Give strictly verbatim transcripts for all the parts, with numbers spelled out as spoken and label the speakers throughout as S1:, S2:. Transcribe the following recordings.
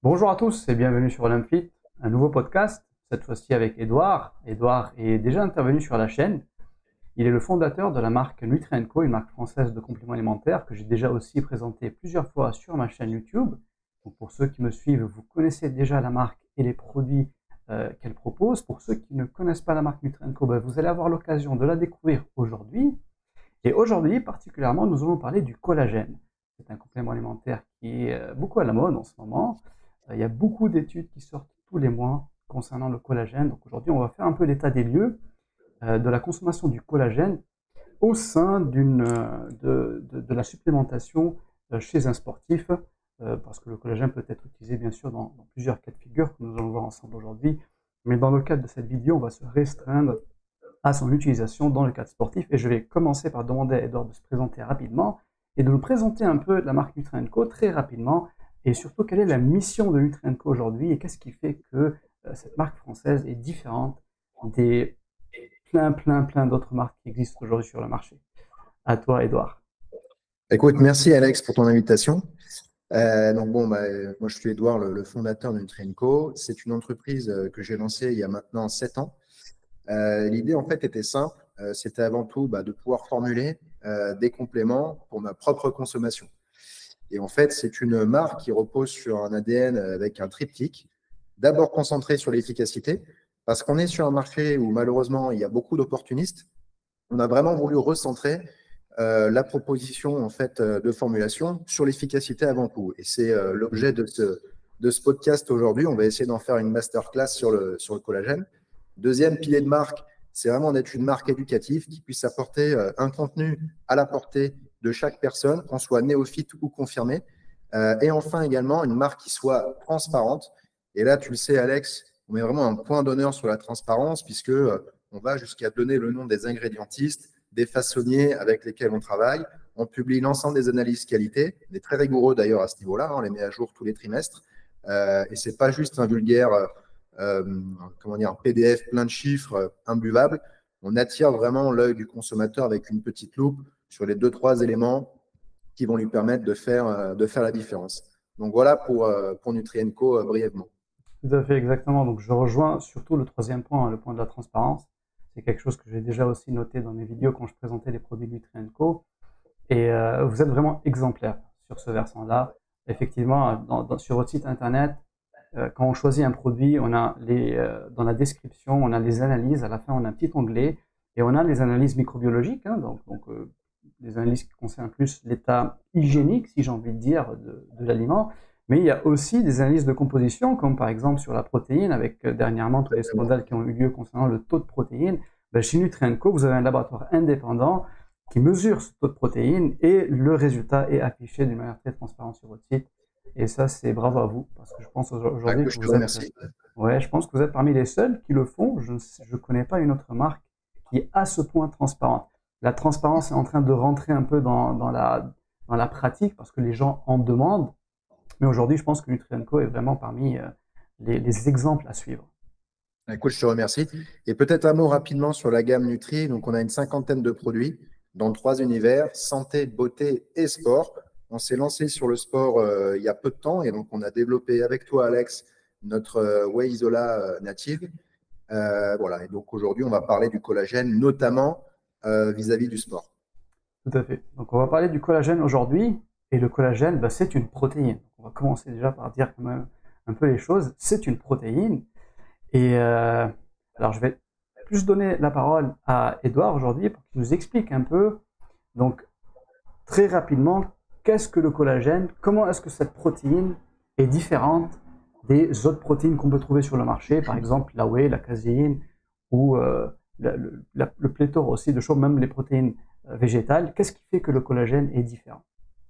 S1: Bonjour à tous et bienvenue sur Olympfit, un nouveau podcast, cette fois-ci avec Edouard. Edouard est déjà intervenu sur la chaîne. Il est le fondateur de la marque Nutri Co, une marque française de compléments alimentaires que j'ai déjà aussi présenté plusieurs fois sur ma chaîne YouTube. Donc pour ceux qui me suivent, vous connaissez déjà la marque et les produits euh, qu'elle propose. Pour ceux qui ne connaissent pas la marque Nutri Co, ben, vous allez avoir l'occasion de la découvrir aujourd'hui. Et aujourd'hui, particulièrement, nous allons parler du collagène. C'est un complément alimentaire qui est euh, beaucoup à la mode en ce moment. Euh, Il y a beaucoup d'études qui sortent tous les mois concernant le collagène. Donc aujourd'hui, on va faire un peu l'état des lieux euh, de la consommation du collagène au sein d'une, euh, de, de, de la supplémentation euh, chez un sportif, euh, parce que le collagène peut être utilisé bien sûr dans, dans plusieurs cas de figure que nous allons voir ensemble aujourd'hui. Mais dans le cadre de cette vidéo, on va se restreindre à son utilisation dans le cadre sportif. Et je vais commencer par demander à Edouard de se présenter rapidement et de nous présenter un peu la marque Nutri Co très rapidement et surtout quelle est la mission de Nutri Co aujourd'hui et qu'est-ce qui fait que euh, cette marque française est différente des plein, plein, plein d'autres marques qui existent aujourd'hui sur le marché. À toi, Edouard.
S2: Écoute, merci Alex pour ton invitation. Euh, donc bon, bah, moi je suis Edouard, le, le fondateur de Nutrienco. C'est une entreprise euh, que j'ai lancée il y a maintenant sept ans. Euh, L'idée en fait était simple, euh, c'était avant tout bah, de pouvoir formuler euh, des compléments pour ma propre consommation. Et en fait, c'est une marque qui repose sur un A D N avec un triptyque, d'abord concentré sur l'efficacité, parce qu'on est sur un marché où malheureusement il y a beaucoup d'opportunistes. On a vraiment voulu recentrer euh, la proposition en fait euh, de formulation sur l'efficacité avant tout. Et c'est euh, l'objet de ce, de ce podcast aujourd'hui. On va essayer d'en faire une masterclass sur le, sur le collagène. Deuxième pilier de marque, c'est vraiment d'être une marque éducative qui puisse apporter euh, un contenu à la portée de chaque personne, qu'on soit néophyte ou confirmé. Euh, et enfin également, une marque qui soit transparente. Et là, tu le sais, Alex, on met vraiment un point d'honneur sur la transparence puisque euh, on va jusqu'à donner le nom des ingrédientistes, des façonniers avec lesquels on travaille. On publie l'ensemble des analyses qualité. On est très rigoureux d'ailleurs à ce niveau-là. On les met à jour tous les trimestres. Euh, et ce n'est pas juste un vulgaire euh, comment dire, un P D F plein de chiffres euh, imbuvables. On attire vraiment l'œil du consommateur avec une petite loupe sur les deux, trois éléments qui vont lui permettre de faire, euh, de faire la différence. Donc voilà pour, euh, pour Nutrienco euh, brièvement.
S1: Tout à fait, exactement. Donc je rejoins surtout le troisième point, hein, le point de la transparence. C'est quelque chose que j'ai déjà aussi noté dans mes vidéos quand je présentais les produits Nutri Co. Et euh, vous êtes vraiment exemplaire sur ce versant-là. Effectivement, dans, dans, sur votre site internet, euh, quand on choisit un produit, on a les, euh, dans la description, on a les analyses. À la fin, on a un petit onglet et on a les analyses microbiologiques, hein, donc, donc euh, des analyses qui concernent plus l'état hygiénique, si j'ai envie de dire, de, de l'aliment. Mais il y a aussi des analyses de composition, comme par exemple sur la protéine, avec euh, dernièrement tous les scandales qui ont eu lieu concernant le taux de protéines. Ben, chez Nutri Co, vous avez un laboratoire indépendant qui mesure ce taux de protéines et le résultat est affiché d'une manière très transparente sur votre site. Et ça, c'est bravo à vous, parce que je pense
S2: Bah,
S1: aujourd'hui
S2: écoute,
S1: que
S2: je te
S1: vous êtes,
S2: remercie.
S1: ouais, je pense que vous êtes parmi les seuls qui le font. Je ne connais pas une autre marque qui est à ce point transparente. La transparence est en train de rentrer un peu dans, dans la, dans la pratique parce que les gens en demandent. Mais aujourd'hui, je pense que Nutrienco est vraiment parmi euh, les, les exemples à suivre.
S2: Écoute, je te remercie. Et peut-être un mot rapidement sur la gamme Nutri. Donc, on a une cinquantaine de produits dans trois univers, santé, beauté et sport. On s'est lancé sur le sport euh, il y a peu de temps et donc on a développé avec toi, Alex, notre euh, Whey Isola euh, native. Euh, voilà. Et donc aujourd'hui, on va parler du collagène, notamment euh, vis-à-vis du sport.
S1: Tout à fait. Donc, on va parler du collagène aujourd'hui. Et le collagène, bah, c'est une protéine. On va commencer déjà par dire quand même un peu les choses. C'est une protéine. Et euh, alors, je vais plus donner la parole à Edouard aujourd'hui pour qu'il nous explique un peu, donc très rapidement, qu'est-ce que le collagène, comment est-ce que cette protéine est différente des autres protéines qu'on peut trouver sur le marché, par exemple la whey, la caséine ou euh, la, le, la, le pléthore aussi de choses, même les protéines végétales. Qu'est-ce qui fait que le collagène est différent?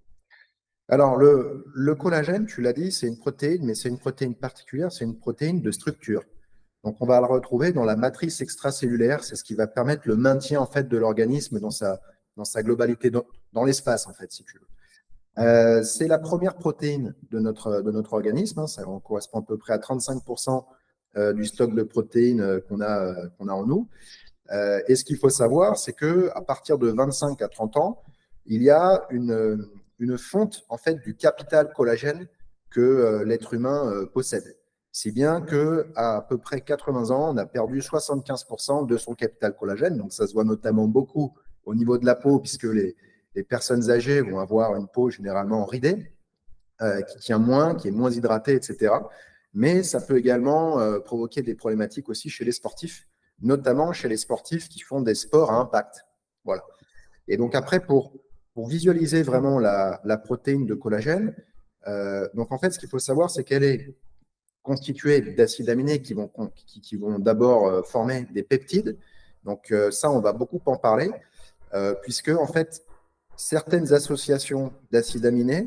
S2: Alors, le, le collagène, tu l'as dit, c'est une protéine, mais c'est une protéine particulière, c'est une protéine de structure. Donc, on va le retrouver dans la matrice extracellulaire. C'est ce qui va permettre le maintien en fait de l'organisme dans sa, dans sa globalité, dans, dans l'espace, en fait, si tu veux. Euh, c'est la première protéine de notre, de notre organisme. Hein. Ça correspond à peu près à trente-cinq pour cent euh, du stock de protéines qu'on a, qu'on a en nous. Euh, et ce qu'il faut savoir, c'est qu'à partir de vingt-cinq à trente ans, il y a une, une fonte en fait, du capital collagène que euh, l'être humain euh, possède. Si bien qu'à à peu près quatre-vingts ans, on a perdu soixante-quinze pour cent de son capital collagène. Donc, ça se voit notamment beaucoup au niveau de la peau, puisque les, les personnes âgées vont avoir une peau généralement ridée, euh, qui tient moins, qui est moins hydratée, et cetera. Mais ça peut également euh, provoquer des problématiques aussi chez les sportifs, notamment chez les sportifs qui font des sports à impact. Voilà. Et donc après, pour, pour visualiser vraiment la, la protéine de collagène, euh, donc en fait, ce qu'il faut savoir, c'est qu'elle est constituée d'acides aminés qui vont, qui, qui vont d'abord euh, former des peptides. Donc euh, ça, on va beaucoup en parler, euh, puisque en fait, certaines associations d'acides aminés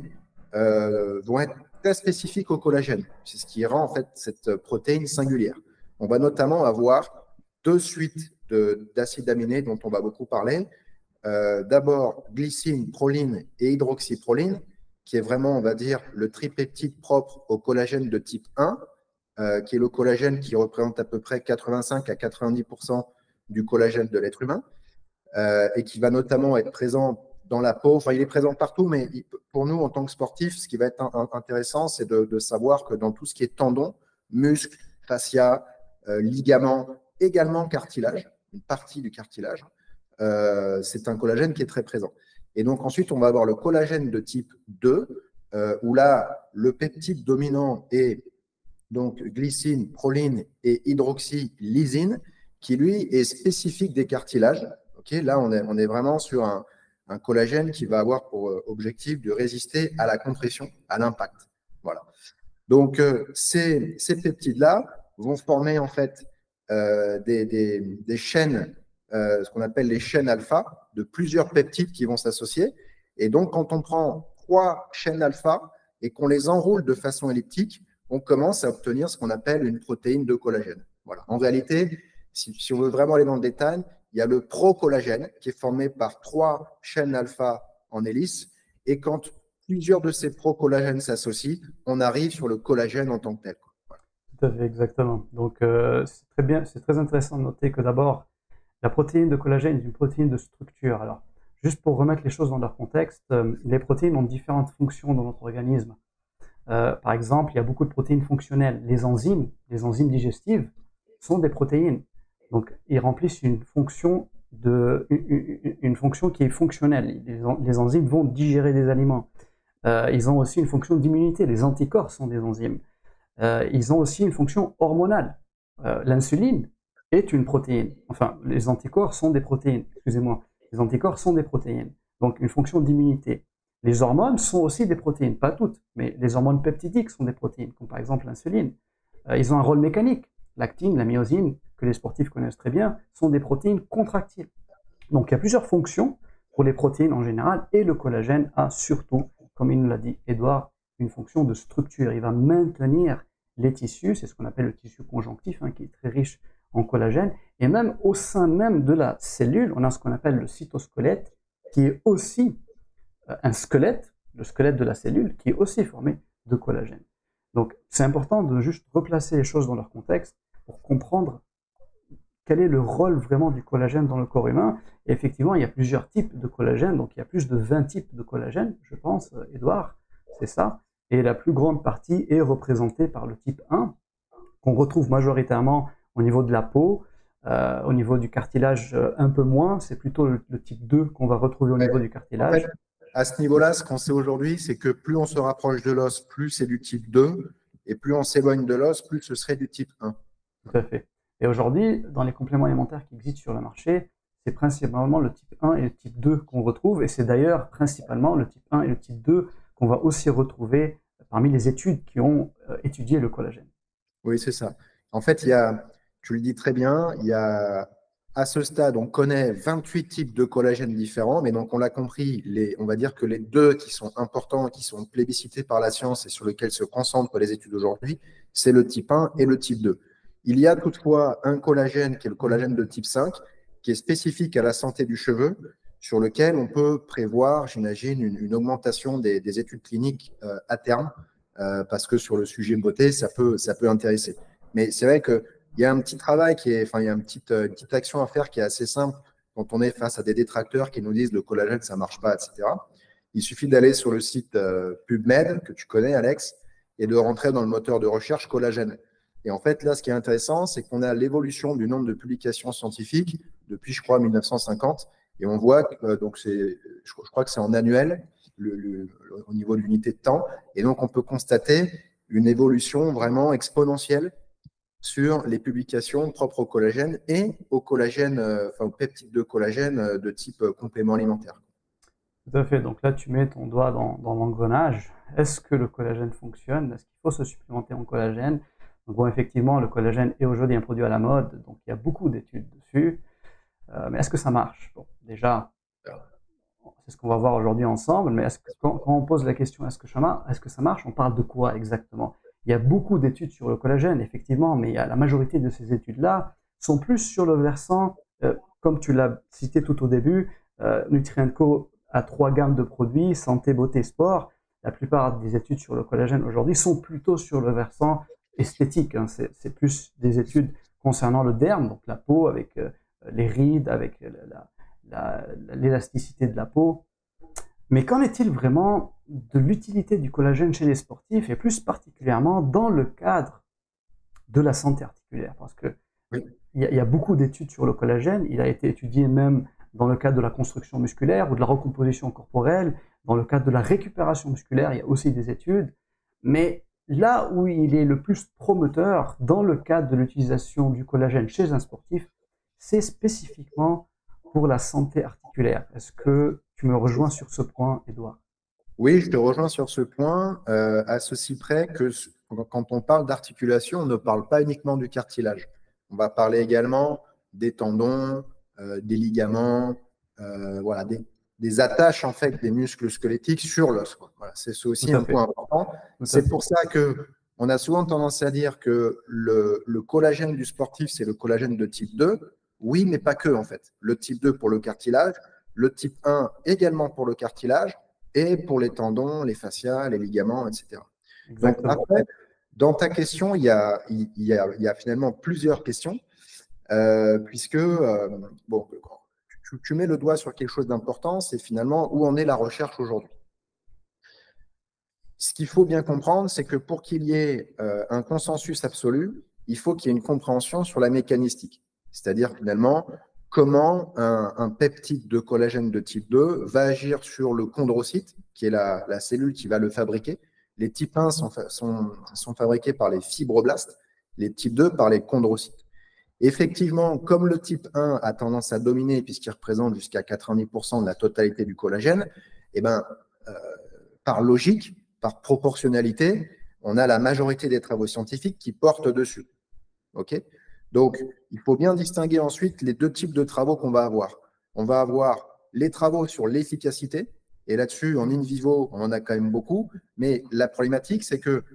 S2: euh, vont être très spécifiques au collagène. C'est ce qui rend en fait cette protéine singulière. On va notamment avoir deux suites d'acides aminés dont on va beaucoup parler. Euh, D'abord, glycine, proline et hydroxyproline, qui est vraiment, on va dire, le tripeptide propre au collagène de type un, euh, qui est le collagène qui représente à peu près quatre-vingt-cinq à quatre-vingt-dix pour cent du collagène de l'être humain, euh, et qui va notamment être présent dans la peau. Enfin, il est présent partout, mais il, pour nous, en tant que sportifs, ce qui va être un, un, intéressant, c'est de, de savoir que dans tout ce qui est tendons, muscles, fascia, euh, ligaments, également cartilage, une partie du cartilage, euh, c'est un collagène qui est très présent. Et donc ensuite, on va avoir le collagène de type deux, euh, où là, le peptide dominant est donc glycine, proline et hydroxylysine, qui lui est spécifique des cartilages. Okay, là, on est, on est vraiment sur un, un collagène qui va avoir pour objectif de résister à la compression, à l'impact. Voilà. Donc, euh, ces, ces peptides-là vont former en fait euh, des, des, des chaînes, euh, ce qu'on appelle les chaînes alpha, de plusieurs peptides qui vont s'associer. Et donc, quand on prend trois chaînes alpha et qu'on les enroule de façon elliptique, on commence à obtenir ce qu'on appelle une protéine de collagène. Voilà. En réalité, si, si on veut vraiment aller dans le détail, il y a le procollagène qui est formé par trois chaînes alpha en hélice. Et quand plusieurs de ces procollagènes s'associent, on arrive sur le collagène en tant que tel. Voilà.
S1: Tout à fait, exactement. Donc, euh, c'est très bien, c'est très intéressant de noter que d'abord, la protéine de collagène est une protéine de structure. Alors, juste pour remettre les choses dans leur contexte, euh, les protéines ont différentes fonctions dans notre organisme. Euh, par exemple, il y a beaucoup de protéines fonctionnelles. Les enzymes, les enzymes digestives, sont des protéines. Donc, ils remplissent une fonction, de, une, une fonction qui est fonctionnelle. Les, les enzymes vont digérer des aliments. Euh, ils ont aussi une fonction d'immunité. Les anticorps sont des enzymes. Euh, ils ont aussi une fonction hormonale. Euh, L'insuline est une protéine. Enfin, les anticorps sont des protéines. Excusez-moi. Les anticorps sont des protéines. Donc, une fonction d'immunité. Les hormones sont aussi des protéines, pas toutes, mais les hormones peptidiques sont des protéines, comme par exemple l'insuline. Euh, ils ont un rôle mécanique. L'actine, la myosine, que les sportifs connaissent très bien, sont des protéines contractiles. Donc, il y a plusieurs fonctions pour les protéines en général, et le collagène a surtout, comme il nous l'a dit Edouard, une fonction de structure. Il va maintenir les tissus, c'est ce qu'on appelle le tissu conjonctif, hein, qui est très riche en collagène, et même au sein même de la cellule, on a ce qu'on appelle le cytosquelette, qui est aussi un squelette, le squelette de la cellule, qui est aussi formé de collagène. Donc, c'est important de juste replacer les choses dans leur contexte pour comprendre quel est le rôle vraiment du collagène dans le corps humain. Et effectivement, il y a plusieurs types de collagène, donc il y a plus de vingt types de collagène, je pense, Edouard, c'est ça. Et la plus grande partie est représentée par le type un, qu'on retrouve majoritairement au niveau de la peau, euh, au niveau du cartilage un peu moins, c'est plutôt le, le type deux qu'on va retrouver au niveau
S2: Ouais.
S1: du cartilage.
S2: En fait, à ce niveau-là, ce qu'on sait aujourd'hui, c'est que plus on se rapproche de l'os, plus c'est du type deux, et plus on s'éloigne de l'os, plus ce serait du type un.
S1: Tout à fait. Et aujourd'hui, dans les compléments alimentaires qui existent sur le marché, c'est principalement le type un et le type deux qu'on retrouve, et c'est d'ailleurs principalement le type un et le type deux qu'on va aussi retrouver parmi les études qui ont euh, étudié le collagène.
S2: Oui, c'est ça. En fait, il y a, tu le dis très bien, il y a, à ce stade, on connaît vingt-huit types de collagène différents, mais donc on l'a compris, les, on va dire que les deux qui sont importants, qui sont plébiscités par la science et sur lesquels se concentrent les études aujourd'hui, c'est le type un et le type deux. Il y a toutefois un collagène qui est le collagène de type cinq, qui est spécifique à la santé du cheveu, sur lequel on peut prévoir, j'imagine, une, une augmentation des, des études cliniques euh, à terme, euh, parce que sur le sujet beauté, ça peut, ça peut intéresser. Mais c'est vrai qu'il y a un petit travail, qui est, enfin, il y a une petite, une petite action à faire qui est assez simple quand on est face à des détracteurs qui nous disent le collagène, ça ne marche pas, et cetera. Il suffit d'aller sur le site euh, PubMed, que tu connais, Alex, et de rentrer dans le moteur de recherche collagène. Et en fait, là, ce qui est intéressant, c'est qu'on a l'évolution du nombre de publications scientifiques depuis, je crois, mille neuf cent cinquante. Et on voit, que, euh, donc c'est, je, je crois que c'est en annuel, le, le, le, au niveau de l'unité de temps. Et donc, on peut constater une évolution vraiment exponentielle sur les publications propres au collagène et au collagène, euh, enfin, au peptide de collagène euh, de type euh, complément alimentaire.
S1: Tout à fait. Donc là, tu mets ton doigt dans, dans l'engrenage. Est-ce que le collagène fonctionne? Est-ce qu'il faut se supplémenter en collagène? Donc bon, effectivement, le collagène est aujourd'hui un produit à la mode, donc il y a beaucoup d'études dessus. Euh, mais est-ce que ça marche? Bon, déjà, c'est ce qu'on va voir aujourd'hui ensemble, mais est-ce que, quand, quand on pose la question est-ce que, est-ce que ça marche, on parle de quoi exactement? Il y a beaucoup d'études sur le collagène, effectivement, mais il y a, la majorité de ces études-là sont plus sur le versant, euh, comme tu l'as cité tout au début, euh, Nutri&Co a trois gammes de produits, santé, beauté, sport. La plupart des études sur le collagène aujourd'hui sont plutôt sur le versant esthétique. Hein. C'est, c'est plus des études concernant le derme, donc la peau, avec euh, les rides, avec la, la, la, l'élasticité de la peau. Mais qu'en est-il vraiment de l'utilité du collagène chez les sportifs et plus particulièrement dans le cadre de la santé articulaire? Parce que oui. il, y a, il y a beaucoup d'études sur le collagène. Il a été étudié même dans le cadre de la construction musculaire ou de la recomposition corporelle. Dans le cadre de la récupération musculaire, il y a aussi des études. Mais là où il est le plus promoteur dans le cadre de l'utilisation du collagène chez un sportif, c'est spécifiquement pour la santé articulaire. Est-ce que tu me rejoins sur ce point, Edouard?
S2: Oui, je te rejoins sur ce point, euh, à ceci près que quand on parle d'articulation, on ne parle pas uniquement du cartilage. On va parler également des tendons, euh, des ligaments, euh, voilà, des, des attaches en fait des muscles squelettiques sur l'os. Voilà, c'est aussi un fait. point important. C'est pour ça que on a souvent tendance à dire que le, le collagène du sportif, c'est le collagène de type deux. Oui, mais pas que en fait. Le type deux pour le cartilage, le type un également pour le cartilage et pour les tendons, les fascias, les ligaments, et cetera. Exactement. Donc après, dans ta question, il y a, il y a, il y a finalement plusieurs questions, euh, puisque euh, bon, tu, tu mets le doigt sur quelque chose d'important, c'est finalement où en est la recherche aujourd'hui. Ce qu'il faut bien comprendre, c'est que pour qu'il y ait euh, un consensus absolu, il faut qu'il y ait une compréhension sur la mécanistique. C'est-à-dire finalement, comment un, un peptide de collagène de type deux va agir sur le chondrocyte, qui est la, la cellule qui va le fabriquer. Les types un sont, sont, sont fabriqués par les fibroblastes, les types deux par les chondrocytes. Effectivement, comme le type un a tendance à dominer, puisqu'il représente jusqu'à quatre-vingt-dix pour cent de la totalité du collagène, eh ben, euh, par logique, par proportionnalité, on a la majorité des travaux scientifiques qui portent dessus. Okay ? Donc, il faut bien distinguer ensuite les deux types de travaux qu'on va avoir. On va avoir les travaux sur l'efficacité, et là-dessus, en in vivo, on en a quand même beaucoup, mais la problématique, c'est que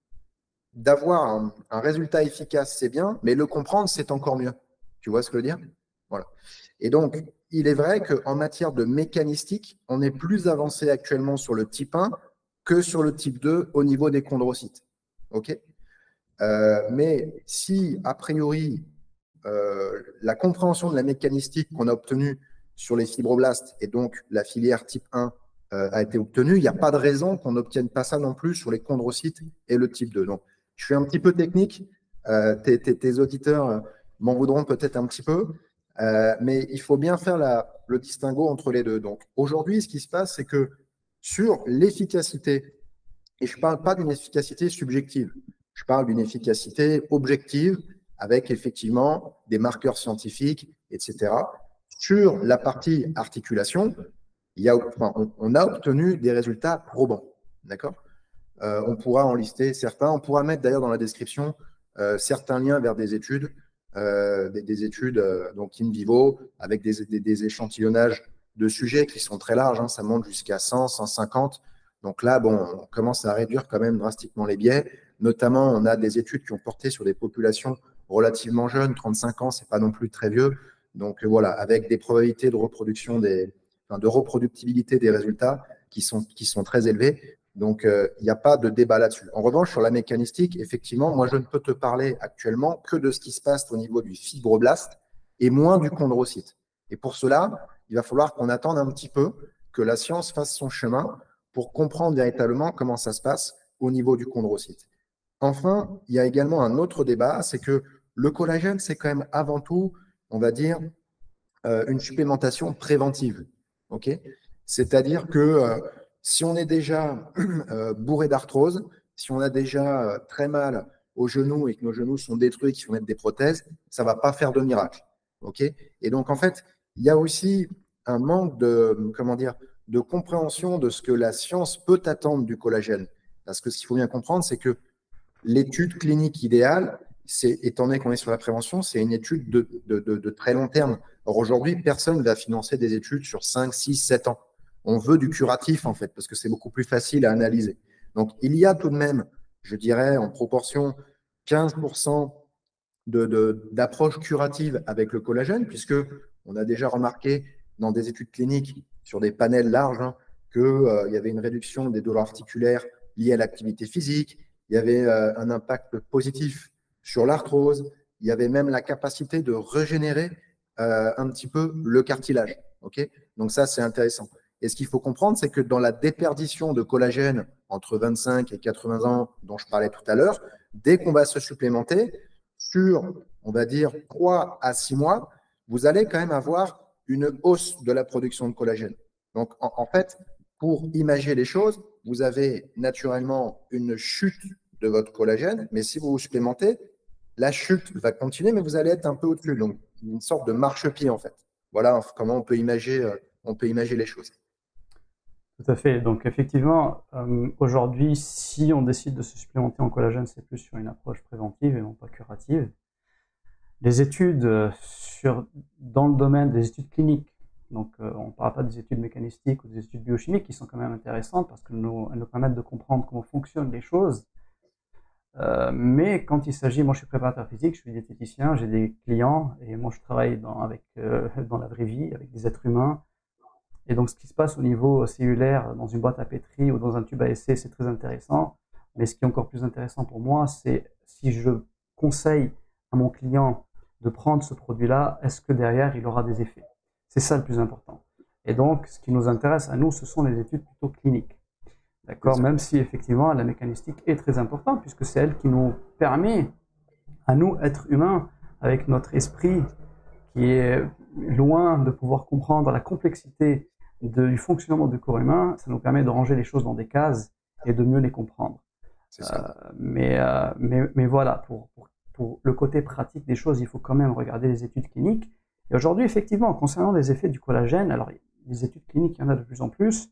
S2: d'avoir un, un résultat efficace, c'est bien, mais le comprendre, c'est encore mieux. Tu vois ce que je veux dire? Voilà. Et donc, il est vrai qu'en matière de mécanistique, on est plus avancé actuellement sur le type un que sur le type deux au niveau des chondrocytes. OK ? Euh, mais si, a priori, euh, la compréhension de la mécanistique qu'on a obtenue sur les fibroblastes et donc la filière type un euh, a été obtenue, il n'y a pas de raison qu'on n'obtienne pas ça non plus sur les chondrocytes et le type deux. Donc, je suis un petit peu technique, euh, tes, tes, tes auditeurs m'en voudront peut-être un petit peu, euh, mais il faut bien faire la, le distinguo entre les deux. Donc, aujourd'hui, ce qui se passe, c'est que sur l'efficacité, et je ne parle pas d'une efficacité subjective, je parle d'une efficacité objective avec effectivement des marqueurs scientifiques, et cetera. Sur la partie articulation, il y a, enfin, on, on a obtenu des résultats probants. D'accord ? euh, On pourra en lister certains. On pourra mettre d'ailleurs dans la description euh, certains liens vers des études, euh, des, des études euh, donc in vivo, avec des, des, des échantillonnages de sujets qui sont très larges. Hein, ça monte jusqu'à cent, cent cinquante. Donc là, bon, on commence à réduire quand même drastiquement les biais. Notamment, on a des études qui ont porté sur des populations relativement jeunes, trente-cinq ans, ce n'est pas non plus très vieux. Donc voilà, avec des probabilités de reproduction, des, enfin, de reproductibilité des résultats qui sont, qui sont très élevés. Donc, il euh, n'y a pas de débat là-dessus. En revanche, sur la mécanistique, effectivement, moi, je ne peux te parler actuellement que de ce qui se passe au niveau du fibroblaste et moins du chondrocyte. Et pour cela, il va falloir qu'on attende un petit peu que la science fasse son chemin pour comprendre véritablement comment ça se passe au niveau du chondrocyte. Enfin, il y a également un autre débat, c'est que le collagène, c'est quand même avant tout, on va dire, euh, une supplémentation préventive. Okay, c'est-à-dire que euh, si on est déjà euh, bourré d'arthrose, si on a déjà euh, très mal aux genoux et que nos genoux sont détruits, qu'il faut mettre des prothèses, ça ne va pas faire de miracle. Okay, et donc, en fait, il y a aussi un manque de, comment dire, de compréhension de ce que la science peut attendre du collagène. Parce que ce qu'il faut bien comprendre, c'est que l'étude clinique idéale, c'est, étant donné qu'on est sur la prévention, c'est une étude de, de, de, de très long terme. Or, aujourd'hui, personne ne va financer des études sur cinq, six, sept ans. On veut du curatif, en fait, parce que c'est beaucoup plus facile à analyser. Donc, il y a tout de même, je dirais, en proportion, quinze pour cent de, de, d'approche curative avec le collagène, puisque on a déjà remarqué dans des études cliniques sur des panels larges hein, qu'il euh, y avait une réduction des douleurs articulaires liées à l'activité physique, il y avait euh, un impact positif sur l'arthrose, il y avait même la capacité de régénérer euh, un petit peu le cartilage. Okay, donc ça, c'est intéressant. Et ce qu'il faut comprendre, c'est que dans la déperdition de collagène entre vingt-cinq et quatre-vingts ans, dont je parlais tout à l'heure, dès qu'on va se supplémenter, sur, on va dire, trois à six mois, vous allez quand même avoir une hausse de la production de collagène. Donc, en, en fait, pour imager les choses, vous avez naturellement une chute de votre collagène, mais si vous vous supplémentez, la chute va continuer, mais vous allez être un peu au-dessus. Donc, une sorte de marchepied, en fait. Voilà comment on peut imaginer, on peut imaginer les choses.
S1: Tout à fait. Donc, effectivement, euh, aujourd'hui, si on décide de se supplémenter en collagène, c'est plus sur une approche préventive et non pas curative. Les études sur, dans le domaine des études cliniques, donc euh, on ne parle pas des études mécanistiques ou des études biochimiques qui sont quand même intéressantes parce qu'elles nous, elles nous permettent de comprendre comment fonctionnent les choses. Euh, mais quand il s'agit, moi je suis préparateur physique, je suis diététicien, j'ai des clients et moi je travaille dans, avec, euh, dans la vraie vie avec des êtres humains. Et donc ce qui se passe au niveau cellulaire dans une boîte à pétri ou dans un tube à essai, c'est très intéressant. Mais ce qui est encore plus intéressant pour moi, c'est si je conseille à mon client de prendre ce produit-là, est-ce que derrière il aura des effets? C'est ça le plus important. Et donc ce qui nous intéresse à nous, ce sont les études plutôt cliniques. D'accord, même si effectivement la mécanistique est très importante puisque c'est elle qui nous permet à nous, êtres humains, avec notre esprit qui est loin de pouvoir comprendre la complexité de, du fonctionnement du corps humain, ça nous permet de ranger les choses dans des cases et de mieux les comprendre.
S2: C'est ça.
S1: Euh, mais, euh, mais, mais voilà, pour, pour, pour le côté pratique des choses, il faut quand même regarder les études cliniques. Et aujourd'hui, effectivement, concernant les effets du collagène, alors les études cliniques, il y en a de plus en plus.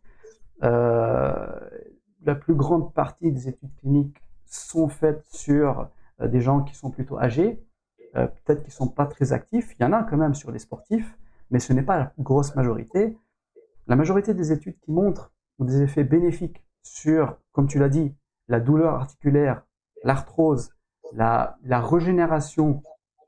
S1: Euh, la plus grande partie des études cliniques sont faites sur euh, des gens qui sont plutôt âgés, euh, peut-être qui ne sont pas très actifs. Il y en a quand même sur les sportifs, mais ce n'est pas la grosse majorité. La majorité des études qui montrent des effets bénéfiques sur, comme tu l'as dit, la douleur articulaire, l'arthrose, la, la régénération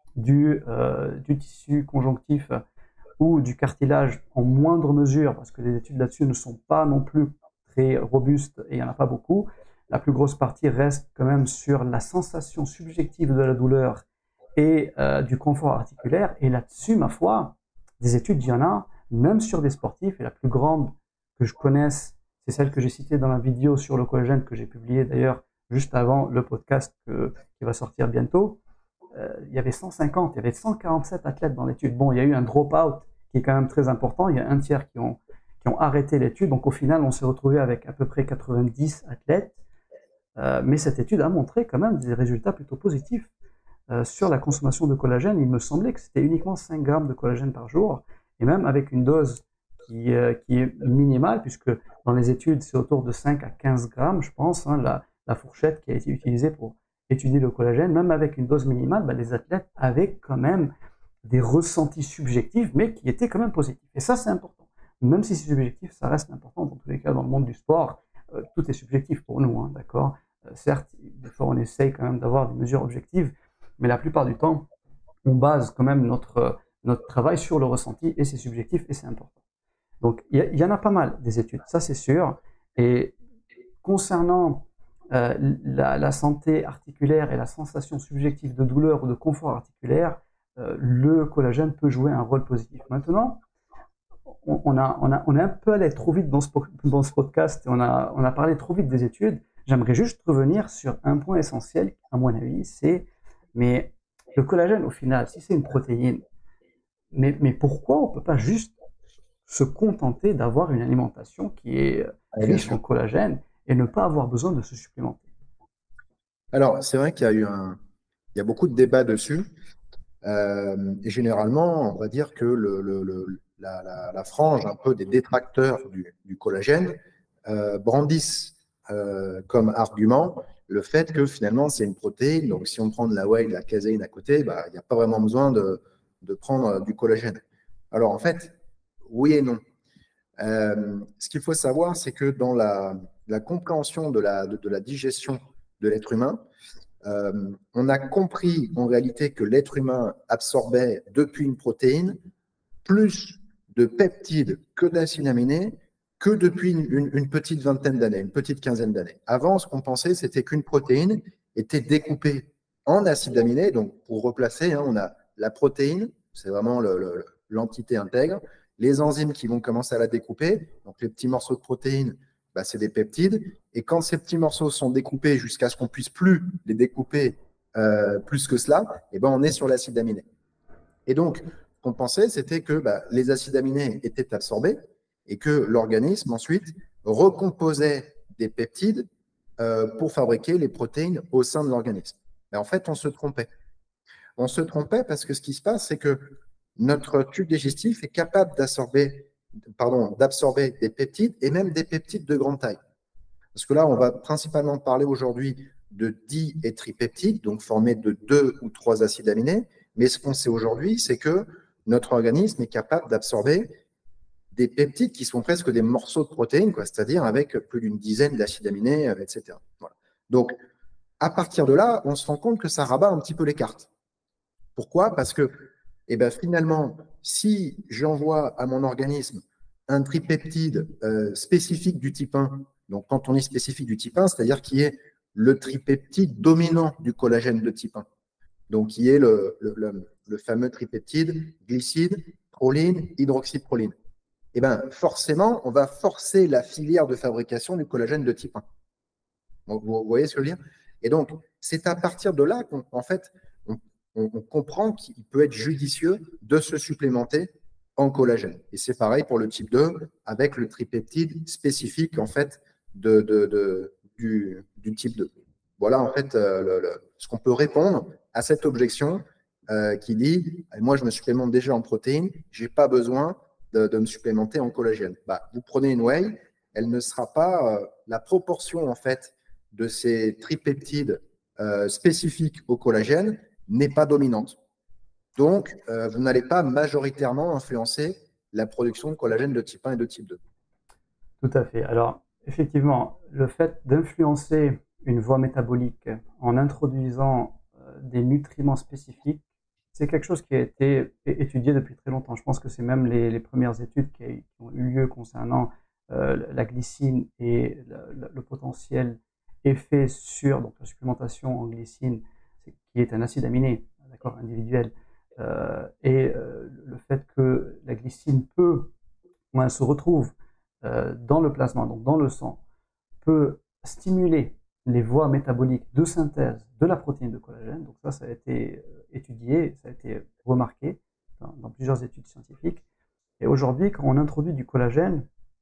S1: du, euh, du tissu conjonctif ou du cartilage en moindre mesure, parce que les études là-dessus ne sont pas non plus très robustes et il n'y en a pas beaucoup. La plus grosse partie reste quand même sur la sensation subjective de la douleur et euh, du confort articulaire. Et là-dessus, ma foi, des études, il y en a, même sur des sportifs. Et la plus grande que je connaisse, c'est celle que j'ai citée dans ma vidéo sur le collagène que j'ai publiée d'ailleurs juste avant le podcast que, qui va sortir bientôt. Euh, il y avait cent cinquante, il y avait cent quarante-sept athlètes dans l'étude. Bon, il y a eu un drop-out qui est quand même très important. Il y a un tiers qui ont, qui ont arrêté l'étude. Donc au final, on s'est retrouvé avec à peu près quatre-vingt-dix athlètes. Euh, mais cette étude a montré quand même des résultats plutôt positifs euh, sur la consommation de collagène. Il me semblait que c'était uniquement cinq grammes de collagène par jour. Et même avec une dose qui, euh, qui est minimale, puisque dans les études, c'est autour de cinq à quinze grammes, je pense, hein, la, la fourchette qui a été utilisée pour étudier le collagène. Même avec une dose minimale, bah, les athlètes avaient quand même des ressentis subjectifs, mais qui étaient quand même positifs. Et ça, c'est important. Même si c'est subjectif, ça reste important. Dans tous les cas, dans le monde du sport, euh, tout est subjectif pour nous, hein, d'accord. Euh, certes, des fois, on essaye quand même d'avoir des mesures objectives, mais la plupart du temps, on base quand même notre, notre travail sur le ressenti, et c'est subjectif, et c'est important. Donc, il y, y en a pas mal des études, ça c'est sûr. Et concernant euh, la, la santé articulaire et la sensation subjective de douleur ou de confort articulaire, euh, le collagène peut jouer un rôle positif. Maintenant, on, on, a, on, a, on est un peu allé trop vite dans ce, dans ce podcast, on a, on a parlé trop vite des études. j'aimerais juste revenir sur un point essentiel, à mon avis, c'est, mais le collagène, au final, si c'est une protéine, mais, mais pourquoi on ne peut pas juste se contenter d'avoir une alimentation qui est
S2: Ah, bien
S1: riche en
S2: sûr.
S1: collagène et ne pas avoir besoin de se supplémenter?
S2: Alors, c'est vrai qu'il y a eu un, il y a beaucoup de débats dessus. Euh, et généralement, on va dire que le, le- le- la, la- la frange un peu des détracteurs du, du collagène euh, brandissent euh, comme argument le fait que finalement c'est une protéine. Donc, si on prend de la whey, de la caséine à côté, bah, il n'y a pas vraiment besoin de, de prendre du collagène. Alors, en fait, oui et non. Euh, ce qu'il faut savoir, c'est que dans la, la compréhension de la, de, de la digestion de l'être humain, euh, on a compris en réalité que l'être humain absorbait depuis une protéine plus de peptides que d'acides aminés que depuis une, une, une petite vingtaine d'années, une petite quinzaine d'années. Avant, ce qu'on pensait, c'était qu'une protéine était découpée en acides aminés. Donc, pour replacer, hein, on a la protéine, c'est vraiment le, le, l'entité intègre, les enzymes qui vont commencer à la découper, donc les petits morceaux de protéines, bah, c'est des peptides. Et quand ces petits morceaux sont découpés jusqu'à ce qu'on puisse plus les découper euh, plus que cela, eh ben, on est sur l'acide aminé. Et donc, ce qu'on pensait, c'était que bah, les acides aminés étaient absorbés et que l'organisme ensuite recomposait des peptides euh, pour fabriquer les protéines au sein de l'organisme. Mais en fait, on se trompait. On se trompait parce que ce qui se passe, c'est que notre tube digestif est capable d'absorber, pardon, d'absorber des peptides et même des peptides de grande taille. Parce que là, on va principalement parler aujourd'hui de di- et tripeptides, donc formés de deux ou trois acides aminés. Mais ce qu'on sait aujourd'hui, c'est que notre organisme est capable d'absorber des peptides qui sont presque des morceaux de protéines, quoi, c'est-à-dire avec plus d'une dizaine d'acides aminés, et cetera. Voilà. Donc, à partir de là, on se rend compte que ça rabat un petit peu les cartes. Pourquoi? Parce que eh ben, finalement, si j'envoie à mon organisme un tripeptide euh, spécifique du type un, donc quand on est spécifique du type un, c'est-à-dire qui est le tripeptide dominant du collagène de type un, donc qui est le, le, le, le fameux tripeptide glycide, proline, hydroxyproline. Eh ben, forcément, on va forcer la filière de fabrication du collagène de type un. Donc, vous voyez ce que je veux dire? Et donc, c'est à partir de là qu'en fait, on, on, on comprend qu'il peut être judicieux de se supplémenter en collagène. Et c'est pareil pour le type deux avec le tripeptide spécifique en fait de, de, de, du, du type deux. Voilà en fait euh, le, le, ce qu'on peut répondre à cette objection euh, qui dit moi je me supplémente déjà en protéines, je n'ai pas besoin de, de me supplémenter en collagène. Bah, vous prenez une whey, elle ne sera pas euh, la proportion en fait de ces tripeptides euh, spécifiques au collagène n'est pas dominante. Donc, euh, vous n'allez pas majoritairement influencer la production de collagène de type un et de type deux.
S1: Tout à fait. Alors, effectivement, le fait d'influencer une voie métabolique en introduisant euh, des nutriments spécifiques, c'est quelque chose qui a été étudié depuis très longtemps. Je pense que c'est même les, les premières études qui, a, qui, ont eu lieu concernant euh, la glycine et le, le potentiel effet sur donc, la supplémentation en glycine, qui est un acide aminé, d'accord, individuel, euh, et euh, le fait que la glycine peut, ou elle se retrouve euh, dans le plasma, donc dans le sang, peut stimuler les voies métaboliques de synthèse de la protéine de collagène. Donc ça, ça a été étudié, ça a été remarqué dans, dans plusieurs études scientifiques. Et aujourd'hui, quand on introduit du collagène,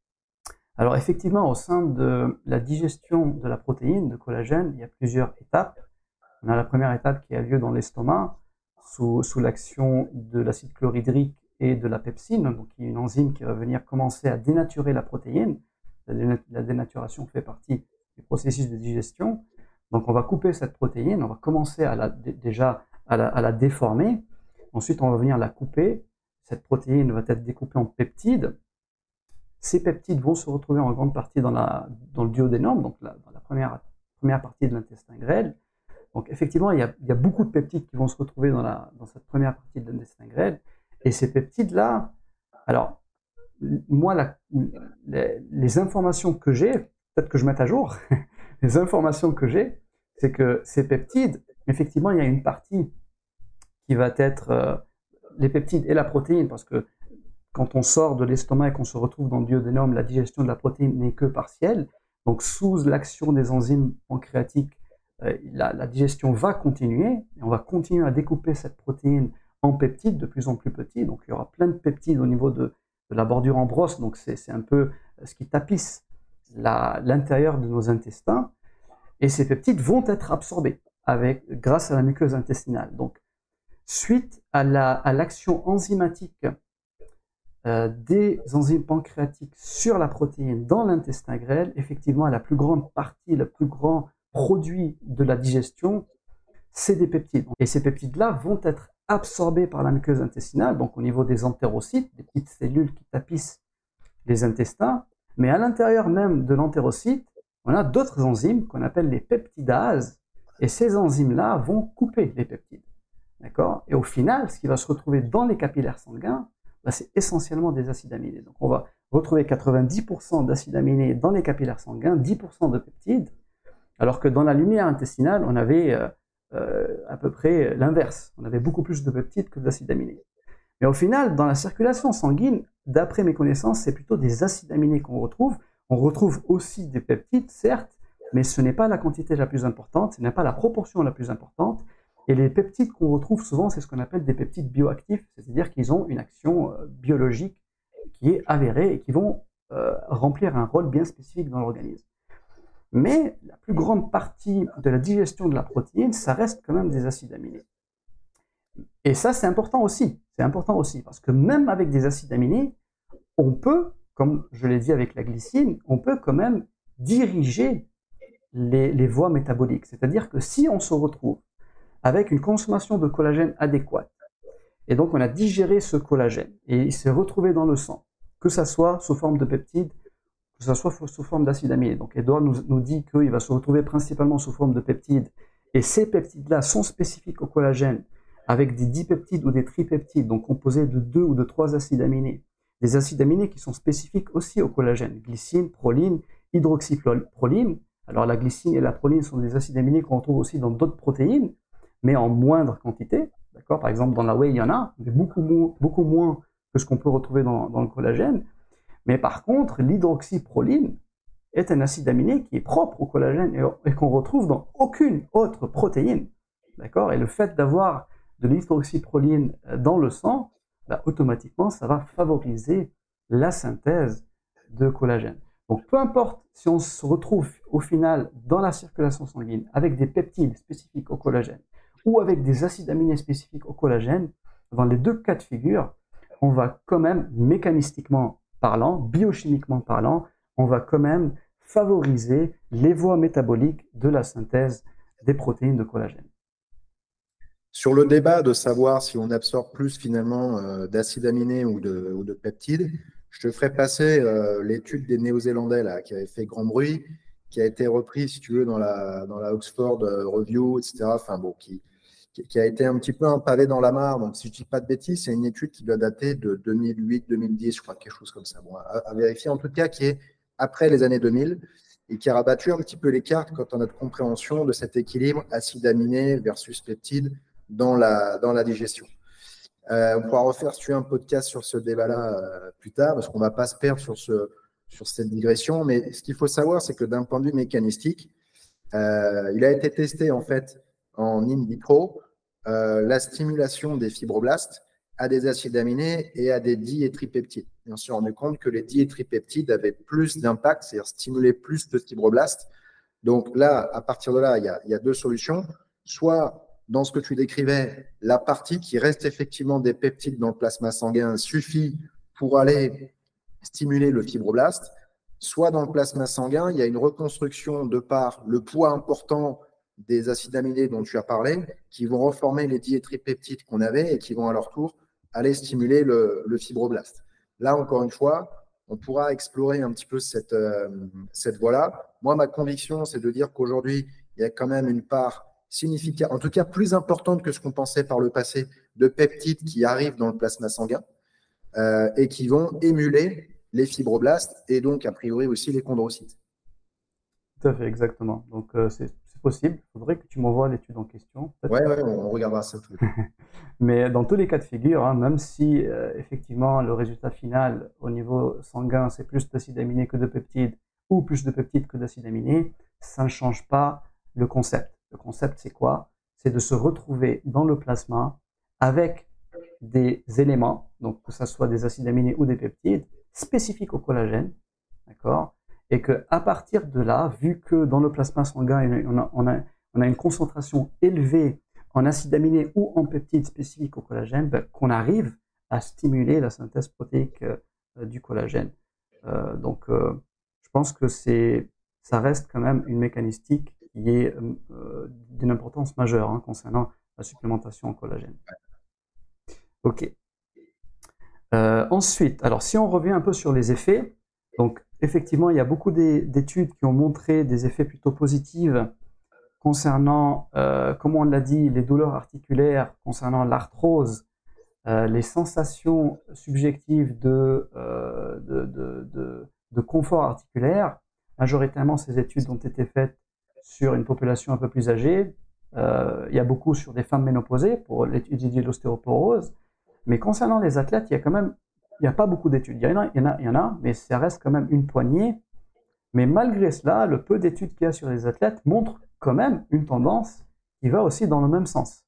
S1: alors effectivement, au sein de la digestion de la protéine de collagène, il y a plusieurs étapes. On a la première étape qui a lieu dans l'estomac, sous, sous l'action de l'acide chlorhydrique et de la pepsine, donc qui est une enzyme qui va venir commencer à dénaturer la protéine. La dénaturation fait partie du processus de digestion. Donc on va couper cette protéine, on va commencer à la, déjà à la, à la déformer. Ensuite, on va venir la couper. Cette protéine va être découpée en peptides. Ces peptides vont se retrouver en grande partie dans, la, dans le duodénum, donc la, dans la première, première partie de l'intestin grêle. Donc effectivement, il y, a, il y a beaucoup de peptides qui vont se retrouver dans, la, dans cette première partie de l'intestin grêle. Et ces peptides-là, alors, moi, la, les, les informations que j'ai, peut-être que je mette à jour, les informations que j'ai, c'est que ces peptides, effectivement, il y a une partie qui va être euh, les peptides et la protéine, parce que quand on sort de l'estomac et qu'on se retrouve dans le duodénum, la digestion de la protéine n'est que partielle. Donc, sous l'action des enzymes pancréatiques, euh, la, la digestion va continuer et on va continuer à découper cette protéine en peptides de plus en plus petits. Donc, il y aura plein de peptides au niveau de, de la bordure en brosse. Donc, c'est un peu ce qui tapisse l'intérieur de nos intestins. Et ces peptides vont être absorbés avec, grâce à la muqueuse intestinale. Donc, suite à l'action la, enzymatique euh, des enzymes pancréatiques sur la protéine dans l'intestin grêle, effectivement, la plus grande partie, le plus grand produit de la digestion, c'est des peptides. Et ces peptides-là vont être absorbés par la muqueuse intestinale, donc au niveau des entérocytes, des petites cellules qui tapissent les intestins. Mais à l'intérieur même de l'entérocyte, on a d'autres enzymes qu'on appelle les peptidases. Et ces enzymes-là vont couper les peptides. D'accord? Et au final, ce qui va se retrouver dans les capillaires sanguins, bah, c'est essentiellement des acides aminés. Donc on va retrouver quatre-vingt-dix pour cent d'acides aminés dans les capillaires sanguins, dix pour cent de peptides, alors que dans la lumière intestinale, on avait euh, euh, à peu près l'inverse. On avait beaucoup plus de peptides que d'acides aminés. Mais au final, dans la circulation sanguine, d'après mes connaissances, c'est plutôt des acides aminés qu'on retrouve. On retrouve aussi des peptides, certes, mais ce n'est pas la quantité la plus importante, ce n'est pas la proportion la plus importante. Et les peptides qu'on retrouve souvent, c'est ce qu'on appelle des peptides bioactifs, c'est-à-dire qu'ils ont une action euh, biologique qui est avérée et qui vont euh, remplir un rôle bien spécifique dans l'organisme. Mais la plus grande partie de la digestion de la protéine, ça reste quand même des acides aminés. Et ça, c'est important aussi. C'est important aussi parce que même avec des acides aminés, on peut, comme je l'ai dit avec la glycine, on peut quand même diriger les, les voies métaboliques. C'est-à-dire que si on se retrouve avec une consommation de collagène adéquate, et donc on a digéré ce collagène et il s'est retrouvé dans le sang, que ça soit sous forme de peptides, que ça soit sous forme d'acides aminés. Donc Edouard nous, nous dit qu'il va se retrouver principalement sous forme de peptides, et ces peptides-là sont spécifiques au collagène, avec des dipeptides ou des tripeptides, donc composés de deux ou de trois acides aminés. Des acides aminés qui sont spécifiques aussi au collagène, glycine, proline, hydroxyproline. Alors la glycine et la proline sont des acides aminés qu'on retrouve aussi dans d'autres protéines, mais en moindre quantité. D'accord ? Par exemple, dans la whey, il y en a, mais beaucoup, moins, beaucoup moins que ce qu'on peut retrouver dans, dans le collagène. Mais par contre, l'hydroxyproline est un acide aminé qui est propre au collagène et, et qu'on retrouve dans aucune autre protéine. D'accord ? Et le fait d'avoir de l'hydroxyproline dans le sang, bah, automatiquement, ça va favoriser la synthèse de collagène. Donc, peu importe si on se retrouve au final dans la circulation sanguine avec des peptides spécifiques au collagène ou avec des acides aminés spécifiques au collagène, dans les deux cas de figure, on va quand même, mécanistiquement parlant, biochimiquement parlant, on va quand même favoriser les voies métaboliques de la synthèse des protéines de collagène.
S2: Sur le débat de savoir si on absorbe plus finalement euh, d'acides aminés ou de, ou de peptides, je te ferai passer euh, l'étude des Néo-Zélandais là, qui avait fait grand bruit, qui a été reprise, si tu veux, dans la, dans la Oxford Review, et cetera. Enfin bon, qui, qui a été un petit peu un pavé dans la mare. Donc, si je ne dis pas de bêtises, c'est une étude qui doit dater de deux mille huit deux mille dix, je crois, quelque chose comme ça. Bon, à, à vérifier en tout cas, qui est après les années deux mille et qui a rabattu un petit peu les cartes quant à notre compréhension de cet équilibre acide aminé versus peptide dans la, dans la digestion. Euh, on pourra refaire si tu veux, un podcast sur ce débat-là euh, plus tard, parce qu'on ne va pas se perdre sur, ce, sur cette digression. Mais ce qu'il faut savoir, c'est que d'un point de vue mécanistique, euh, il a été testé en fait en in vitro euh, la stimulation des fibroblastes à des acides aminés et à des diétripeptides. Et on s'est rendu compte que les diétripeptides avaient plus d'impact, c'est-à-dire stimulaient plus de fibroblastes. Donc là, à partir de là, il y a, il y a deux solutions. Soit dans ce que tu décrivais, la partie qui reste effectivement des peptides dans le plasma sanguin suffit pour aller stimuler le fibroblaste, soit dans le plasma sanguin, il y a une reconstruction de par le poids important des acides aminés dont tu as parlé, qui vont reformer les diétripeptides qu'on avait et qui vont à leur tour aller stimuler le, le fibroblaste. Là, encore une fois, on pourra explorer un petit peu cette, euh, cette voie-là. Moi, ma conviction, c'est de dire qu'aujourd'hui, il y a quand même une part significative, en tout cas plus importante que ce qu'on pensait par le passé, de peptides qui arrivent dans le plasma sanguin euh, et qui vont émuler les fibroblastes et donc, a priori, aussi les chondrocytes.
S1: Tout à fait, exactement. Donc, euh, c'est possible. Il faudrait que tu m'envoies l'étude en question.
S2: Oui, ouais, on regardera ça tout de suite.
S1: Mais dans tous les cas de figure, hein, même si euh, effectivement le résultat final au niveau sanguin, c'est plus d'acides aminés que de peptides, ou plus de peptides que d'acides aminés, ça ne change pas le concept. Le concept, c'est quoi? C'est de se retrouver dans le plasma avec des éléments, donc que ce soit des acides aminés ou des peptides, spécifiques au collagène, d'accord? Et qu'à partir de là, vu que dans le plasma sanguin, on a, on a, on a une concentration élevée en acides aminés ou en peptides spécifiques au collagène, ben, qu'on arrive à stimuler la synthèse protéique euh, du collagène. Euh, donc, euh, je pense que c'est, ça reste quand même une mécanistique qui est euh, d'une importance majeure hein, concernant la supplémentation en collagène. Ok. Euh, ensuite, alors si on revient un peu sur les effets, donc effectivement, il y a beaucoup d'études qui ont montré des effets plutôt positifs concernant, euh, comme on l'a dit, les douleurs articulaires, concernant l'arthrose, euh, les sensations subjectives de, euh, de, de, de, de confort articulaire. Majoritairement, ces études ont été faites sur une population un peu plus âgée. Euh, il y a beaucoup sur des femmes ménopausées pour étudier l'ostéoporose. Mais concernant les athlètes, il y a quand même, il n'y a pas beaucoup d'études. Il y en a, il y en a, il y en a, mais ça reste quand même une poignée. Mais malgré cela, le peu d'études qu'il y a sur les athlètes montre quand même une tendance qui va aussi dans le même sens.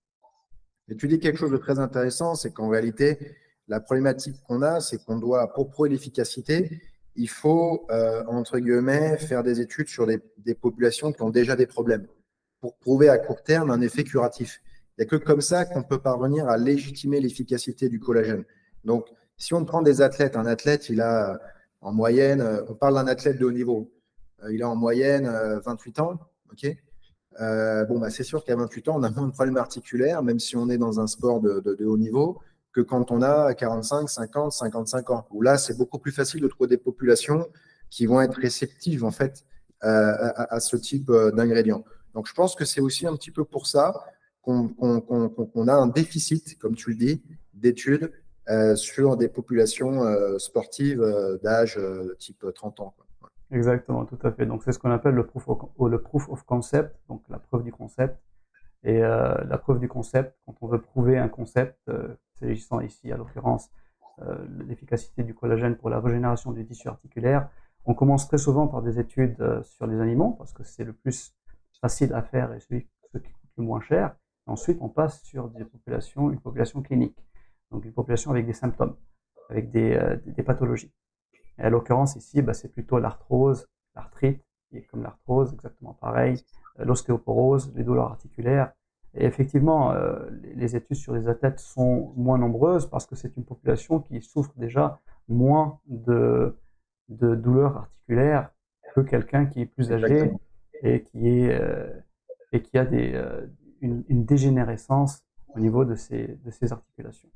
S2: Et tu dis quelque chose de très intéressant, c'est qu'en réalité, la problématique qu'on a, c'est qu'on doit, pour prouver l'efficacité, il faut, euh, entre guillemets, faire des études sur des, des populations qui ont déjà des problèmes pour prouver à court terme un effet curatif. Il n'y a que comme ça qu'on peut parvenir à légitimer l'efficacité du collagène. Donc, si on prend des athlètes, un athlète, il a en moyenne, on parle d'un athlète de haut niveau, il a en moyenne vingt-huit ans, ok. Euh, bon, bah, c'est sûr qu'à vingt-huit ans, on a moins de problèmes articulaires, même si on est dans un sport de, de, de haut niveau, que quand on a quarante-cinq, cinquante, cinquante-cinq ans. Où là, c'est beaucoup plus facile de trouver des populations qui vont être réceptives en fait euh, à, à ce type d'ingrédients. Donc, je pense que c'est aussi un petit peu pour ça qu'on qu'on, qu'on, qu'on a un déficit, comme tu le dis, d'études euh, sur des populations euh, sportives euh, d'âge euh, type trente ans, quoi.
S1: Exactement, tout à fait. Donc, c'est ce qu'on appelle le proof of, le proof of concept, donc la preuve du concept. Et euh, la preuve du concept, quand on veut prouver un concept, euh, s'agissant ici, à l'occurrence, euh, l'efficacité du collagène pour la régénération du tissu articulaire, on commence très souvent par des études euh, sur les animaux, parce que c'est le plus facile à faire et celui ce qui coûte le moins cher. Et ensuite, on passe sur des populations, une population clinique, donc une population avec des symptômes, avec des, euh, des pathologies. Et à l'occurrence ici, bah, c'est plutôt l'arthrose, l'arthrite, qui est comme l'arthrose, exactement pareil, euh, l'ostéoporose, les douleurs articulaires. Et effectivement, euh, les, les études sur les athlètes sont moins nombreuses parce que c'est une population qui souffre déjà moins de, de douleurs articulaires que quelqu'un qui est plus âgé
S2: Exactement.
S1: et qui, est, euh, et qui a des, euh, une, une dégénérescence au niveau de ses, de ses articulations.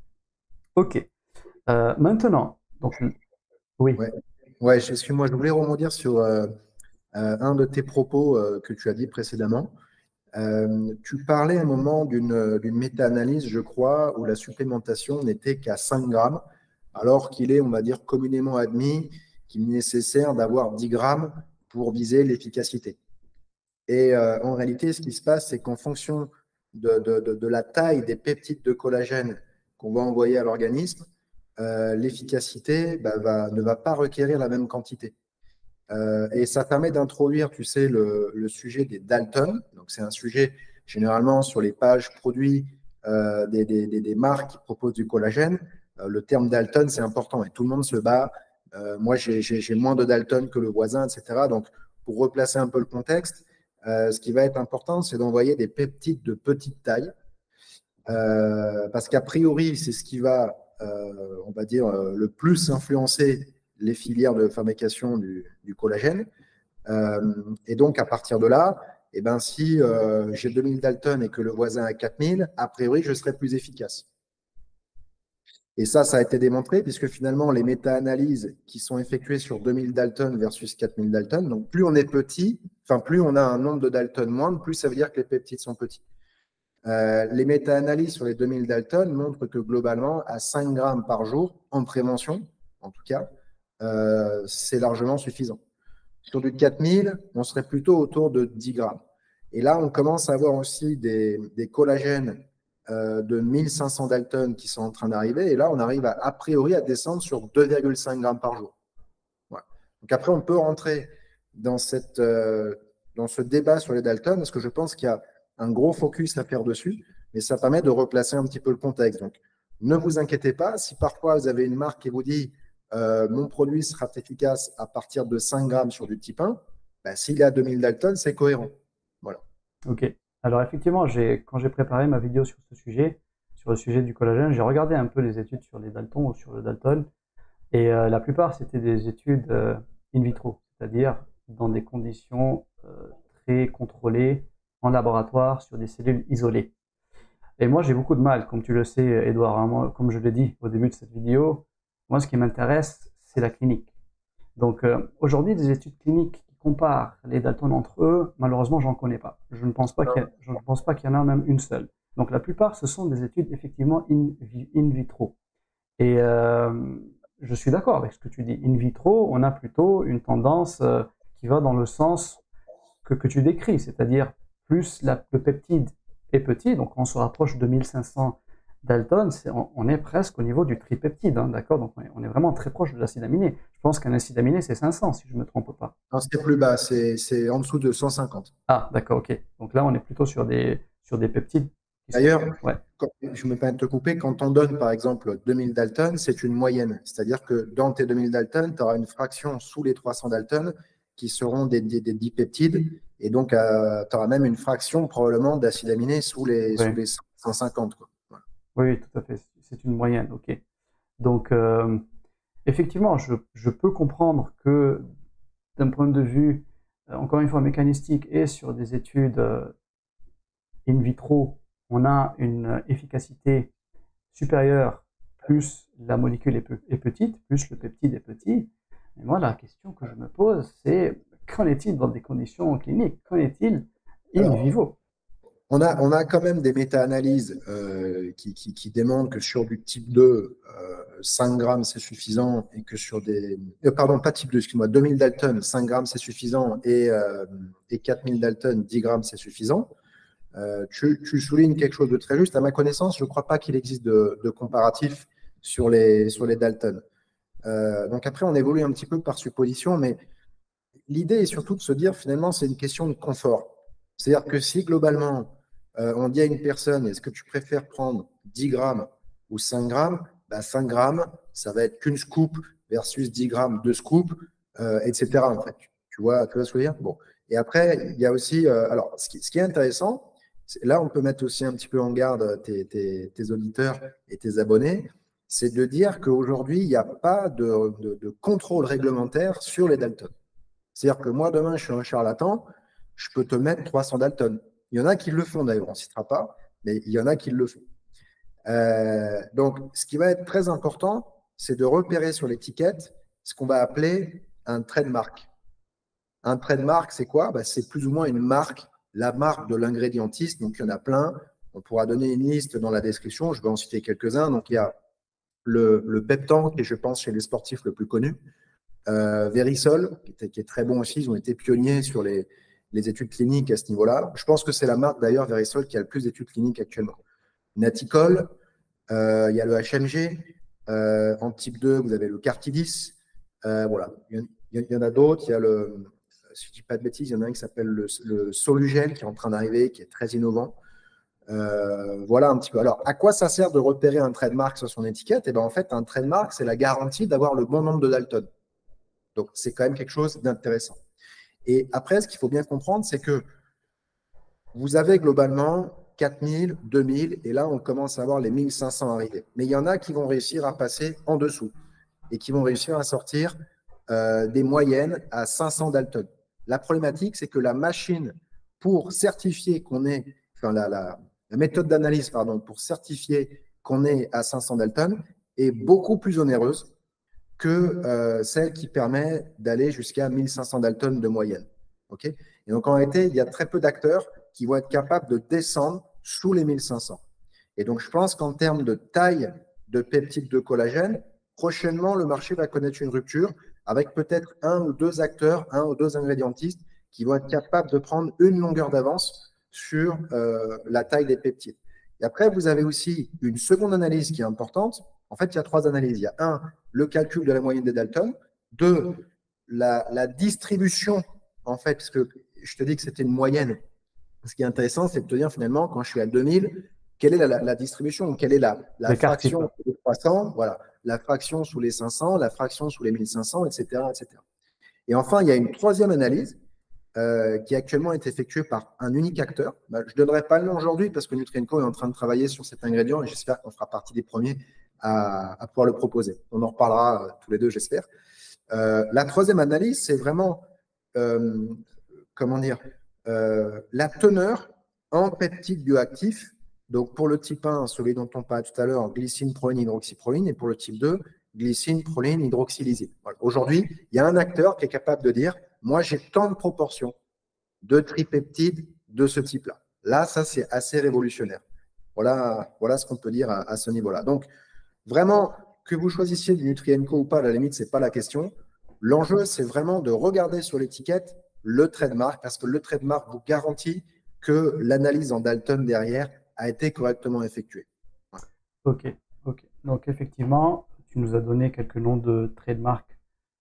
S1: Ok. Euh, maintenant, donc, oui.
S2: Ouais, ouais, excuse-moi, je voulais rebondir sur euh, euh, un de tes propos euh, que tu as dit précédemment. Euh, tu parlais à un moment d'une d'une méta-analyse, je crois, où la supplémentation n'était qu'à cinq grammes, alors qu'il est, on va dire, communément admis qu'il est nécessaire d'avoir dix grammes pour viser l'efficacité. Et euh, en réalité, ce qui se passe, c'est qu'en fonction de, de, de, de la taille des peptides de collagène qu'on va envoyer à l'organisme, euh, l'efficacité bah, va, ne va pas requérir la même quantité. Euh, et ça permet d'introduire, tu sais, le, le sujet des Dalton. Donc, c'est un sujet généralement sur les pages produits euh, des, des, des, marques qui proposent du collagène. Euh, le terme Dalton, c'est important et tout le monde se bat. Euh, moi, j'ai moins de Dalton que le voisin, et cetera. Donc, pour replacer un peu le contexte, euh, ce qui va être important, c'est d'envoyer des peptides de petite taille. Euh, parce qu'a priori, c'est ce qui va, euh, on va dire, euh, le plus influencer les filières de fabrication du, du collagène. Euh, et donc, à partir de là, eh ben, si euh, j'ai deux mille Dalton et que le voisin a quatre mille, a priori, je serai plus efficace. Et ça, ça a été démontré puisque finalement, les méta-analyses qui sont effectuées sur deux mille Dalton versus quatre mille Dalton, donc plus on est petit, enfin plus on a un nombre de Dalton moindre, plus ça veut dire que les peptides sont petits. Euh, les méta-analyses sur les deux mille Dalton montrent que globalement, à cinq grammes par jour, en prévention, en tout cas, euh, c'est largement suffisant. Sur du quatre mille, on serait plutôt autour de dix grammes. Et là, on commence à avoir aussi des, des collagènes euh, de mille cinq cents Dalton qui sont en train d'arriver. Et là, on arrive à, a priori à descendre sur deux virgule cinq grammes par jour. Voilà. Donc après, on peut rentrer dans, cette, euh, dans ce débat sur les Dalton, parce que je pense qu'il y a un gros focus à faire dessus, mais ça permet de replacer un petit peu le contexte. Donc, ne vous inquiétez pas, si parfois vous avez une marque qui vous dit euh, mon produit sera efficace à partir de cinq grammes sur du type un, bah, s'il est à deux mille Dalton, c'est cohérent. Voilà.
S1: Ok. Alors effectivement, quand j'ai préparé ma vidéo sur ce sujet, sur le sujet du collagène, j'ai regardé un peu les études sur les Dalton ou sur le Dalton, et euh, la plupart c'était des études euh, in vitro, c'est-à-dire dans des conditions euh, très contrôlées en laboratoire sur des cellules isolées. Et moi j'ai beaucoup de mal, comme tu le sais, Edouard, hein, moi, comme je l'ai dit au début de cette vidéo, moi ce qui m'intéresse c'est la clinique. Donc euh, aujourd'hui des études cliniques qui comparent les Dalton entre eux, malheureusement j'en connais pas. Je ne pense pas qu'il y, je ne pense pas qu'il y en a même une seule. Donc la plupart ce sont des études effectivement in, in vitro. Et euh, je suis d'accord avec ce que tu dis. In vitro, on a plutôt une tendance euh, qui va dans le sens que, que tu décris, c'est-à-dire plus la, le peptide est petit, donc on se rapproche de mille cinq cents Dalton, est, on, on est presque au niveau du tripeptide, hein, d'accord? Donc on est, on est vraiment très proche de l'acide aminé. Je pense qu'un acide aminé c'est cinq cents si je ne me trompe pas.
S2: Non, c'est plus bas, c'est en dessous de cent cinquante.
S1: Ah, d'accord, ok. Donc là on est plutôt sur des, sur des peptides.
S2: D'ailleurs, ouais. Je me permets de te couper, quand on donne par exemple deux mille Dalton, c'est une moyenne. C'est-à-dire que dans tes deux mille Dalton, tu auras une fraction sous les trois cents Dalton qui seront des, des, des dipeptides. Et donc, euh, tu auras même une fraction probablement d'acide aminé sous les, ouais. sous les cent cinquante. Quoi.
S1: Voilà. Oui, tout à fait. C'est une moyenne, ok. Donc, euh, effectivement, je, je peux comprendre que d'un point de vue, euh, encore une fois, mécanistique et sur des études euh, in vitro, on a une efficacité supérieure, plus la molécule est, est petite, plus le peptide est petit. Mais moi, la question que je me pose, c'est qu'en est-il dans des conditions cliniques? Qu'en est-il in vivo?
S2: On a, on a quand même des méta-analyses euh, qui, qui, qui démontrent que sur du type deux, euh, cinq grammes c'est suffisant et que sur des. Euh, pardon, pas type deux, excuse-moi, deux mille Dalton, cinq grammes c'est suffisant et, euh, et quatre mille Dalton, dix grammes c'est suffisant. Euh, tu, tu soulignes quelque chose de très juste. À ma connaissance, je ne crois pas qu'il existe de, de comparatif sur les, sur les Dalton. Euh, donc après, on évolue un petit peu par supposition, mais l'idée est surtout de se dire finalement, c'est une question de confort. C'est-à-dire que si globalement, euh, on dit à une personne, est-ce que tu préfères prendre dix grammes ou cinq grammes, bah, cinq grammes, ça va être qu'une scoop versus dix grammes, deux scoops, euh, et cetera. En fait. Tu vois, tu vois ce que je veux dire? Bon. Et après, il y a aussi, euh, alors, ce qui, ce qui est intéressant, là, on peut mettre aussi un petit peu en garde tes, tes, tes auditeurs et tes abonnés, c'est de dire qu'aujourd'hui, il n'y a pas de, de, de contrôle réglementaire sur les Dalton. C'est-à-dire que moi, demain, je suis un charlatan, je peux te mettre trois cents Dalton. Il y en a qui le font d'ailleurs, on ne citera pas, mais il y en a qui le font. Euh, donc, ce qui va être très important, c'est de repérer sur l'étiquette ce qu'on va appeler un trademark. Un trademark, c'est quoi? Bah, c'est plus ou moins une marque, la marque de l'ingrédientiste. Donc, il y en a plein. On pourra donner une liste dans la description. Je vais en citer quelques-uns. Donc, il y a le, le Peptan, qui est, je pense, chez les sportifs le plus connu. Euh, Verisol, qui, était, qui est très bon aussi. Ils ont été pionniers sur les, les études cliniques à ce niveau-là. Je pense que c'est la marque, d'ailleurs, Verisol, qui a le plus d'études cliniques actuellement. Naticol, euh, il y a le H M G. Euh, en type deux, vous avez le Cartidis. Euh, voilà. Il y, il y en a d'autres. Il y a le... Si je ne dis pas de bêtises, il y en a un qui s'appelle le, le Solugel qui est en train d'arriver, qui est très innovant. Euh, voilà un petit peu. Alors, à quoi ça sert de repérer un trademark sur son étiquette? Et bien, en fait, un trademark, c'est la garantie d'avoir le bon nombre de Dalton. Donc, c'est quand même quelque chose d'intéressant. Et après, ce qu'il faut bien comprendre, c'est que vous avez globalement quatre mille, deux mille, et là, on commence à avoir les mille cinq cents arriver. Mais il y en a qui vont réussir à passer en dessous et qui vont réussir à sortir euh, des moyennes à cinq cents Dalton. La problématique, c'est que la machine pour certifier qu'on est, enfin la, la, la méthode d'analyse, pardon, pour certifier qu'on est à cinq cents Dalton est beaucoup plus onéreuse que euh, celle qui permet d'aller jusqu'à mille cinq cents Dalton de moyenne. Okay, et donc, en réalité, il y a très peu d'acteurs qui vont être capables de descendre sous les mille cinq cents. Et donc, je pense qu'en termes de taille de peptides de collagène, prochainement, le marché va connaître une rupture avec peut-être un ou deux acteurs, un ou deux ingrédientistes qui vont être capables de prendre une longueur d'avance sur euh, la taille des peptides. Et après, vous avez aussi une seconde analyse qui est importante. En fait, il y a trois analyses. Il y a un, le calcul de la moyenne des Dalton. Deux, la, la distribution en fait, parce que je te dis que c'était une moyenne. Ce qui est intéressant, c'est de te dire finalement, quand je suis à deux mille, quelle est la, la, la distribution, quelle est la, la fraction sous les trois cents, voilà, la fraction sous les cinq cents, la fraction sous les mille cinq cents, et cetera, et cetera. Et enfin, il y a une troisième analyse euh, qui actuellement est effectuée par un unique acteur. Bah, je ne donnerai pas le nom aujourd'hui parce que Nutrienco est en train de travailler sur cet ingrédient et j'espère qu'on fera partie des premiers à, à pouvoir le proposer. On en reparlera euh, tous les deux, j'espère. Euh, la troisième analyse, c'est vraiment, euh, comment dire, euh, la teneur en peptides bioactifs. Donc, pour le type un, celui dont on parlait tout à l'heure, glycine, proline, hydroxyproline, et pour le type deux, glycine, proline, hydroxylysine. Voilà. Aujourd'hui, il y a un acteur qui est capable de dire, moi, j'ai tant de proportions de tripeptides de ce type-là. Là, ça, c'est assez révolutionnaire. Voilà, voilà ce qu'on peut dire à, à ce niveau-là. Donc, vraiment, que vous choisissiez du Nutrienco ou pas, à la limite, ce n'est pas la question. L'enjeu, c'est vraiment de regarder sur l'étiquette le trait de marque, parce que le trait de marque vous garantit que l'analyse en Dalton derrière a été correctement effectuée.
S1: Voilà. Ok, ok. Donc, effectivement, tu nous as donné quelques noms de traits de marque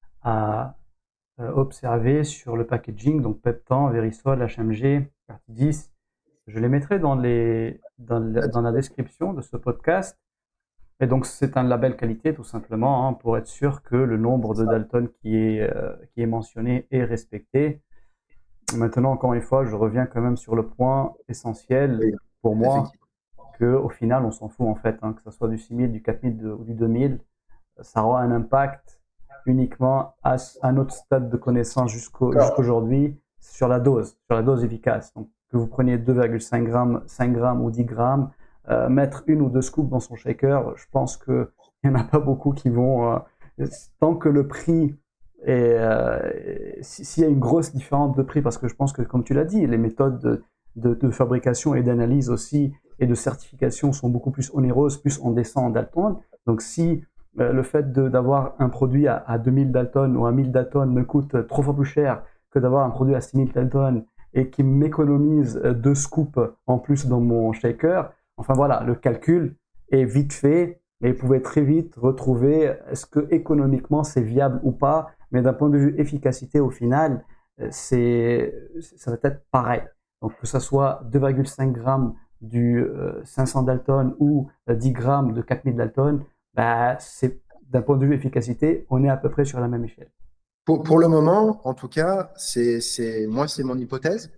S1: à euh, observer sur le packaging, donc Peptan, Verisol, H M G, Cartidis. Je les mettrai dans, les, dans, la, dans la description de ce podcast. Et donc, c'est un label qualité, tout simplement, hein, pour être sûr que le nombre de Dalton qui est, euh, qui est mentionné est respecté. Maintenant, encore une fois, je reviens quand même sur le point essentiel pour moi, qu'au final, on s'en fout en fait, hein, que ce soit du six mille, du quatre mille ou du deux mille, ça aura un impact uniquement à, à notre stade de connaissance jusqu'au, jusqu'aujourd'hui sur la dose, sur la dose efficace. Donc, que vous preniez deux virgule cinq grammes, cinq grammes ou dix grammes, euh, mettre une ou deux scoops dans son shaker, je pense qu'il n'y en a pas beaucoup qui vont, euh, tant que le prix et euh, s'il y a une grosse différence de prix, parce que je pense que, comme tu l'as dit, les méthodes de, de, de fabrication et d'analyse aussi et de certification sont beaucoup plus onéreuses, plus on descend en Dalton. Donc, si euh, le fait d'avoir un produit à, à deux mille Dalton ou à mille Dalton me coûte trois fois plus cher que d'avoir un produit à six mille Dalton et qui m'économise deux scoops en plus dans mon shaker, enfin voilà, le calcul est vite fait et vous pouvez très vite retrouver est-ce que économiquement c'est viable ou pas. Mais d'un point de vue efficacité, au final, c'est, ça va être pareil. Donc, que ce soit deux virgule cinq grammes du euh, cinq cents Dalton ou euh, dix grammes de quatre mille Dalton, bah, c'est, d'un point de vue efficacité, on est à peu près sur la même échelle.
S2: Pour, pour le moment, en tout cas, c'est, c'est, moi, c'est mon hypothèse.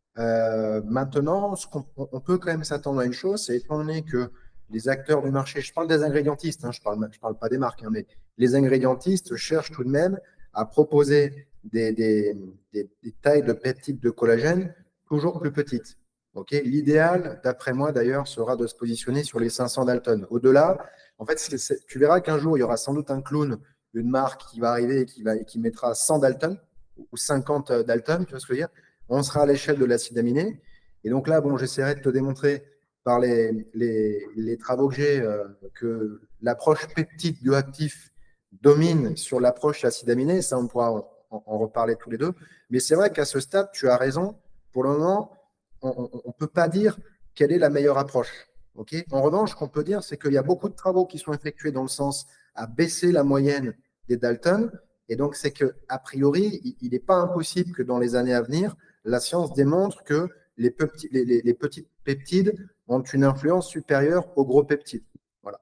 S2: Euh, maintenant, ce qu'on, on peut quand même s'attendre à une chose, c'est étant donné que les acteurs du marché, je parle des ingrédientistes, hein, je ne parle, je parle pas des marques, hein, mais les ingrédientistes cherchent tout de même à proposer des, des, des, des tailles de peptides de collagène toujours plus petites. Okay, l'idéal, d'après moi d'ailleurs, sera de se positionner sur les cinq cents Dalton. Au-delà, en fait, c'est, c'est, tu verras qu'un jour, il y aura sans doute un clown, une marque qui va arriver et qui, va, et qui mettra cent Dalton ou cinquante Dalton, tu vois ce que je veux dire. On sera à l'échelle de l'acide aminé. Et donc là, bon, j'essaierai de te démontrer par les, les, les travaux que j'ai euh, que l'approche peptide bioactif domine sur l'approche acide aminé. Ça, on pourra en, en, en reparler tous les deux. Mais c'est vrai qu'à ce stade, tu as raison. Pour le moment, on ne peut pas dire quelle est la meilleure approche. Okay, en revanche, ce qu'on peut dire, c'est qu'il y a beaucoup de travaux qui sont effectués dans le sens à baisser la moyenne des Dalton. Et donc, c'est qu'a priori, il n'est pas impossible que dans les années à venir, la science démontre que les, petits, les, les, les petites peptides ont une influence supérieure aux gros peptides. Voilà.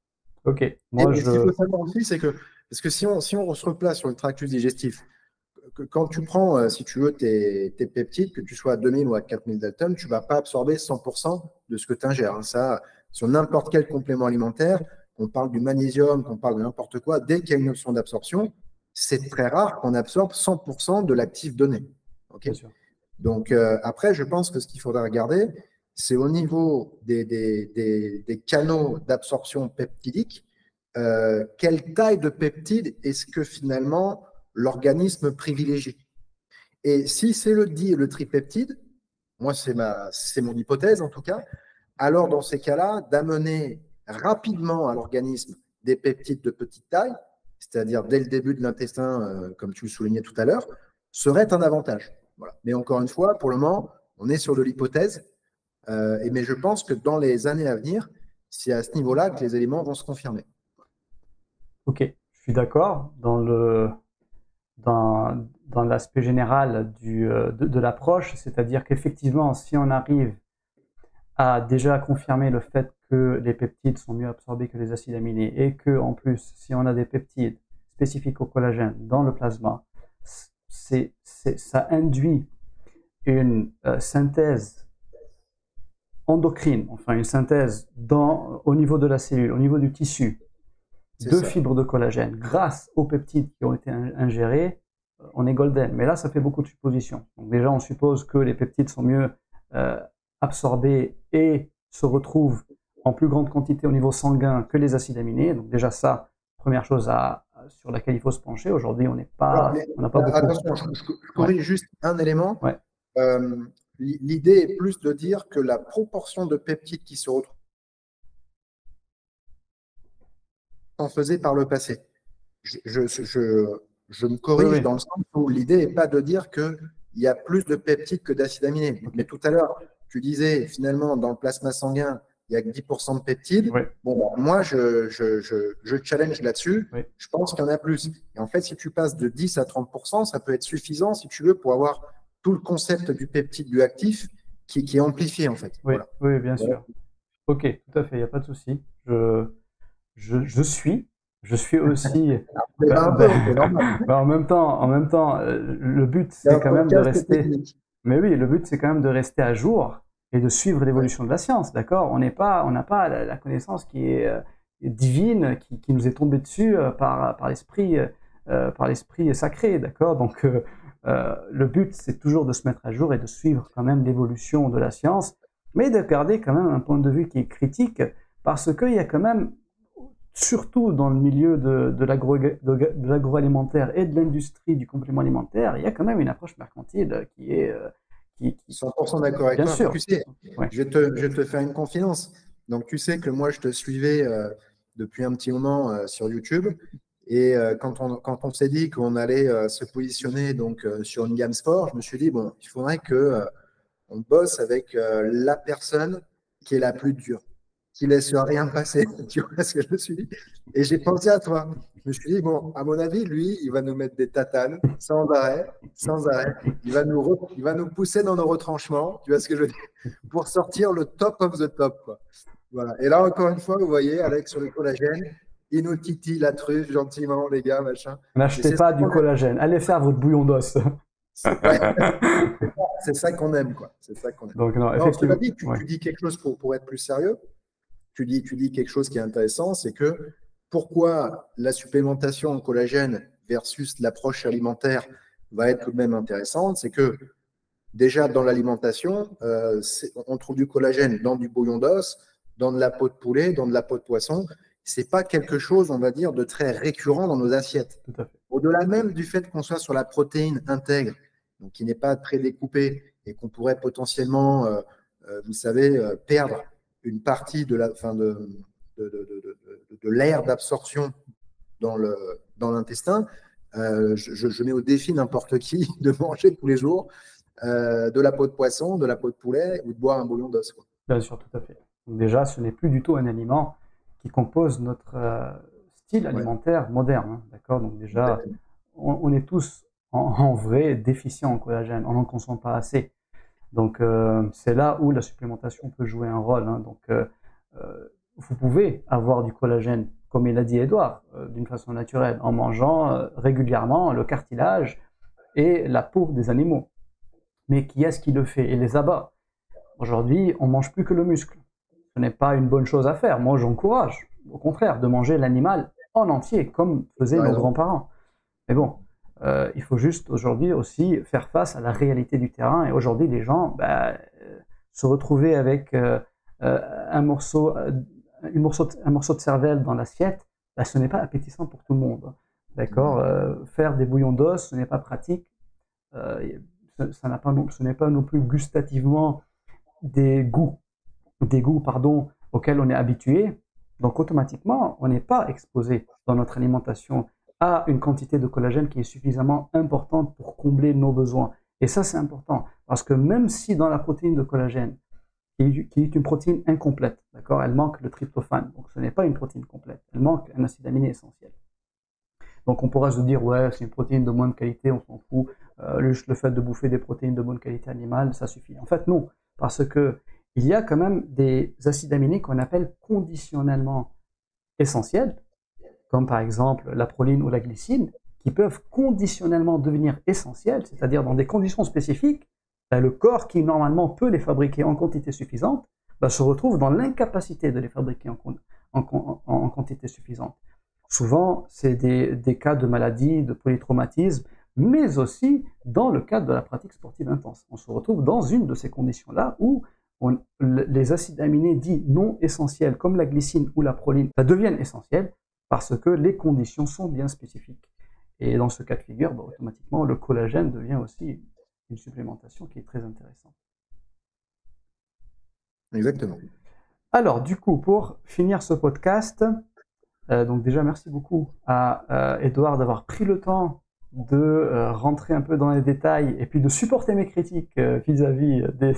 S1: Ok. Moi,
S2: et,
S1: je...
S2: et ce qu'il faut savoir aussi, c'est que, parce que si on, si on se replace sur le tractus digestif, que quand tu prends, euh, si tu veux, tes, tes peptides, que tu sois à deux mille ou à quatre mille Dalton, tu ne vas pas absorber cent pour cent de ce que tu ingères. Hein. Ça, sur n'importe quel complément alimentaire, qu'on parle du magnésium, qu'on parle de n'importe quoi, dès qu'il y a une option d'absorption, c'est très rare qu'on absorbe cent pour cent de l'actif donné. Okay, bien sûr. Donc, euh, après, je pense que ce qu'il faudra regarder, c'est au niveau des, des, des, des canaux d'absorption peptidique, euh, quelle taille de peptide est-ce que finalement l'organisme privilégie. Et si c'est le di et le tripeptide, moi, c'est ma, c'est mon hypothèse en tout cas, alors dans ces cas-là, d'amener rapidement à l'organisme des peptides de petite taille, c'est-à-dire dès le début de l'intestin, euh, comme tu le soulignais tout à l'heure, serait un avantage. Voilà. Mais encore une fois, pour le moment, on est sur de l'hypothèse, euh, et, mais je pense que dans les années à venir, c'est à ce niveau-là que les éléments vont se confirmer.
S1: Ok, je suis d'accord. Dans le, dans, dans l'aspect général du, euh, de, de l'approche, c'est-à-dire qu'effectivement, si on arrive à déjà confirmer le fait que les peptides sont mieux absorbés que les acides aminés et que, en plus, si on a des peptides spécifiques au collagène dans le plasma, c'est, c'est, ça induit une euh, synthèse endocrine, enfin une synthèse dans, au niveau de la cellule, au niveau du tissu, de ça. Fibres de collagène, grâce aux peptides qui ont été ingérés, on est golden. Mais là, ça fait beaucoup de suppositions. Donc déjà, on suppose que les peptides sont mieux euh, absorbés et se retrouvent en plus grande quantité au niveau sanguin que les acides aminés. Donc déjà ça, première chose à, sur laquelle il faut se pencher. Aujourd'hui, on n'est pas,
S2: Alors,
S1: on n'a pas beaucoup.
S2: Attention, je, je, je corrige ouais. juste un élément.
S1: Ouais.
S2: Euh, L'idée est plus de dire que la proportion de peptides qui se retrouvent en faisait par le passé. Je, je, je, je me corrige oui, oui. dans le sens où l'idée n'est pas de dire qu'il y a plus de peptides que d'acides aminés. Okay. Mais tout à l'heure, tu disais finalement dans le plasma sanguin, il n'y a que dix pour cent de peptides. Oui. Bon, moi, je, je, je, je challenge là-dessus. Oui. Je pense qu'il y en a plus. Et en fait, si tu passes de dix à trente pour cent, ça peut être suffisant, si tu veux, pour avoir tout le concept du peptide bioactif qui, qui est amplifié, en fait.
S1: Oui,
S2: voilà.
S1: oui bien sûr. Ok, tout à fait, il n'y a pas de souci. Je, je, je suis. Je suis aussi. bah, bah, bah, en même temps, en même temps, le but c'est quand même de rester. Technique. Mais oui, le but c'est quand même de rester à jour et de suivre l'évolution ouais. de la science, d'accord ? On n'est pas, on n'a pas la, la connaissance qui est euh, divine, qui, qui nous est tombée dessus euh, par par l'esprit, euh, par l'esprit sacré, d'accord ? Donc euh, euh, le but c'est toujours de se mettre à jour et de suivre quand même l'évolution de la science, mais de garder quand même un point de vue qui est critique, parce qu'il y a quand même surtout dans le milieu de, de, l'agro, de, de l'agroalimentaire et de l'industrie du complément alimentaire, il y a quand même une approche mercantile qui est… Euh, qui, qui...
S2: cent pour cent d'accord avec
S1: Bien
S2: toi.
S1: Sûr.
S2: Tu sais, ouais. je, vais te, je vais te faire une confidence. Donc, tu sais que moi, je te suivais euh, depuis un petit moment euh, sur YouTube. Et euh, quand on, quand on s'est dit qu'on allait euh, se positionner donc, euh, sur une gamme sport, je me suis dit, bon, il faudrait qu'on euh, bosse avec euh, la personne qui est la plus dure, qui laisse rien passer, tu vois ce que je me suis dit. Et j'ai pensé à toi. Je me suis dit, bon, à mon avis, lui, il va nous mettre des tatanes sans arrêt, sans arrêt. Il va nous, re, il va nous pousser dans nos retranchements, tu vois ce que je veux dire, pour sortir le top of the top, quoi. Voilà. Et là, encore une fois, vous voyez, Alex, sur le collagène, il nous titille la truffe gentiment, les gars, machin.
S1: N'achetez pas du collagène. Allez faire votre bouillon d'os.
S2: C'est ça qu'on aime, quoi. C'est ça qu'on aime.
S1: Donc, non,
S2: non,
S1: effectivement.
S2: Dit, tu, ouais. tu dis quelque chose pour, pour être plus sérieux. Tu dis, tu dis quelque chose qui est intéressant, c'est que pourquoi la supplémentation en collagène versus l'approche alimentaire va être tout de même intéressante, c'est que déjà dans l'alimentation, euh, on trouve du collagène dans du bouillon d'os, dans de la peau de poulet, dans de la peau de poisson. C'est pas quelque chose, on va dire, de très récurrent dans nos assiettes. Au-delà même du fait qu'on soit sur la protéine intègre, donc qui n'est pas très découpée et qu'on pourrait potentiellement, euh, euh, vous savez, euh, perdre une partie de la, enfin de, de, de, de, de, de l'air d'absorption dans le dans l'intestin. Euh, je, je mets au défi n'importe qui de manger tous les jours euh, de la peau de poisson, de la peau de poulet ou de boire un bouillon d'os.
S1: Bien sûr, tout à fait. Donc déjà, ce n'est plus du tout un aliment qui compose notre euh, style alimentaire ouais. moderne. Hein, d'accord ? Donc déjà, on, on est tous en, en vrai déficients en collagène. On n'en consomme pas assez. Donc, euh, c'est là où la supplémentation peut jouer un rôle. Hein. Donc, euh, euh, vous pouvez avoir du collagène, comme il a dit Edouard, euh, d'une façon naturelle, en mangeant euh, régulièrement le cartilage et la peau des animaux. Mais qui est-ce qui le fait et les abat ? Aujourd'hui, on mange plus que le muscle. Ce n'est pas une bonne chose à faire. Moi, j'encourage, au contraire, de manger l'animal en entier, comme faisaient nos grands-parents. Mais bon, Euh, il faut juste aujourd'hui aussi faire face à la réalité du terrain. Et aujourd'hui, les gens, bah, euh, se retrouver avec euh, euh, un, morceau, euh, une morceau de, un morceau de cervelle dans l'assiette, bah, ce n'est pas appétissant pour tout le monde. D'accord ? euh, Faire des bouillons d'os, ce n'est pas pratique. Euh, ça, ça n'a pas, ce n'est pas non plus gustativement des goûts, des goûts pardon, auxquels on est habitué. Donc automatiquement, on n'est pas exposé dans notre alimentation à une quantité de collagène qui est suffisamment importante pour combler nos besoins. Et ça, c'est important, parce que même si dans la protéine de collagène, qui est une protéine incomplète, d'accord, elle manque le tryptophane, donc ce n'est pas une protéine complète, elle manque un acide aminé essentiel. Donc on pourra se dire, ouais, c'est une protéine de moins de qualité, on s'en fout. Euh, le, le fait de bouffer des protéines de bonne qualité animale, ça suffit. En fait, non, parce que il y a quand même des acides aminés qu'on appelle conditionnellement essentiels, comme par exemple la proline ou la glycine, qui peuvent conditionnellement devenir essentiels, c'est-à-dire dans des conditions spécifiques, ben, le corps qui normalement peut les fabriquer en quantité suffisante, ben, se retrouve dans l'incapacité de les fabriquer en, en, en, en quantité suffisante. Souvent, c'est des, des cas de maladies, de polytraumatisme, mais aussi dans le cadre de la pratique sportive intense. On se retrouve dans une de ces conditions-là où on, les acides aminés dits non essentiels, comme la glycine ou la proline, ça deviennent essentiels parce que les conditions sont bien spécifiques. Et dans ce cas de figure, bah, automatiquement, le collagène devient aussi une supplémentation qui est très intéressante.
S2: Exactement.
S1: Alors, du coup, pour finir ce podcast, euh, donc déjà, merci beaucoup à euh, Edouard d'avoir pris le temps de euh, rentrer un peu dans les détails et puis de supporter mes critiques euh, vis-à-vis des...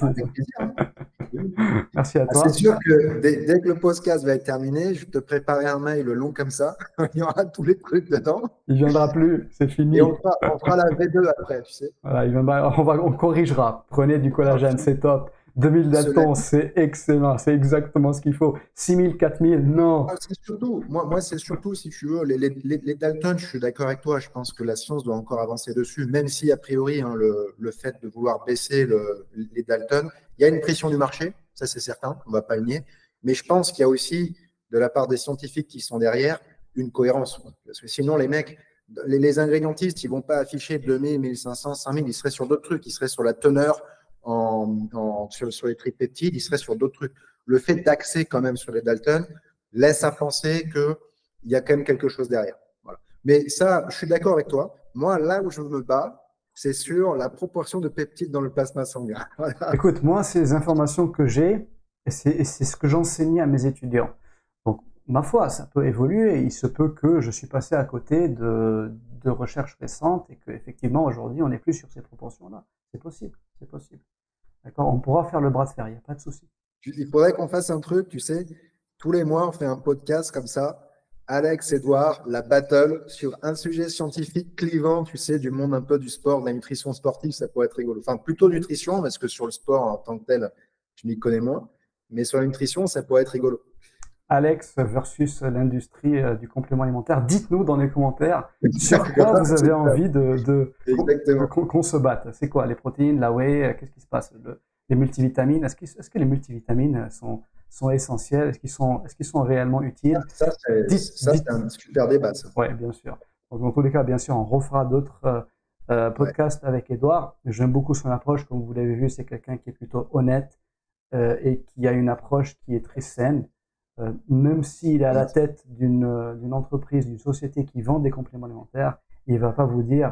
S1: Merci à toi.
S2: Ah, c'est sûr que dès, dès que le podcast va être terminé, je vais te préparer un mail long comme ça. Il y aura tous les trucs dedans.
S1: Il ne viendra plus, c'est fini.
S2: Et on fera, on fera la V deux après, tu sais.
S1: Voilà, il viendra, on, va, on corrigera. Prenez du collagène, c'est top. deux mille daltons, c'est excellent, c'est exactement ce qu'il faut. six mille, quatre mille, non.
S2: Ah, c'est surtout, moi, moi c'est surtout, si tu veux, les, les, les daltons, je suis d'accord avec toi, je pense que la science doit encore avancer dessus, même si, a priori, hein, le, le fait de vouloir baisser le, les daltons, il y a une pression du marché, ça c'est certain, on ne va pas le nier, mais je pense qu'il y a aussi, de la part des scientifiques qui sont derrière, une cohérence. Parce que sinon, les mecs, les, les ingrédientistes, ils ne vont pas afficher deux mille, mille cinq cents, cinq mille, ils seraient sur d'autres trucs, ils seraient sur la teneur, En, en, sur, sur les tripeptides, il serait sur d'autres trucs. Le fait d'axer quand même sur les Dalton laisse à penser qu'il y a quand même quelque chose derrière. Voilà. Mais ça, je suis d'accord avec toi. Moi, là où je me bats, c'est sur la proportion de peptides dans le plasma sanguin. Voilà.
S1: Écoute, moi, c'est les informations que j'ai et c'est ce que j'enseignais à mes étudiants. Donc, ma foi, ça peut évoluer. Il se peut que je suis passé à côté de, de recherches récentes et qu'effectivement, aujourd'hui, on n'est plus sur ces proportions-là. C'est possible, c'est possible. D'accord, on pourra faire le bras de fer, il n'y a pas de souci.
S2: Il faudrait qu'on fasse un truc, tu sais, tous les mois, on fait un podcast comme ça. Alex, Edouard, la battle sur un sujet scientifique clivant, tu sais, du monde un peu du sport, de la nutrition sportive, ça pourrait être rigolo. Enfin, plutôt nutrition, parce que sur le sport en tant que tel, je m'y connais moins. Mais sur la nutrition, ça pourrait être rigolo.
S1: Alex versus l'industrie euh, du complément alimentaire. Dites-nous dans les commentaires sur quoi vous avez envie de, de qu'on qu'on se batte. C'est quoi les protéines, la whey, qu'est-ce qui se passe? Le, les multivitamines, est-ce qu est-ce que les multivitamines sont, sont essentielles? Est-ce qu'ils sont, est-ce qu'ils sont réellement utiles?
S2: Ça, c'est un super débat.
S1: Oui, bien sûr. Donc, dans tous les cas, bien sûr, on refera d'autres euh, euh, podcasts ouais. avec Edouard. J'aime beaucoup son approche. Comme vous l'avez vu, c'est quelqu'un qui est plutôt honnête euh, et qui a une approche qui est très saine. Euh, même s'il est à la tête d'une euh, d'une entreprise, d'une société qui vend des compléments alimentaires, il va pas vous dire,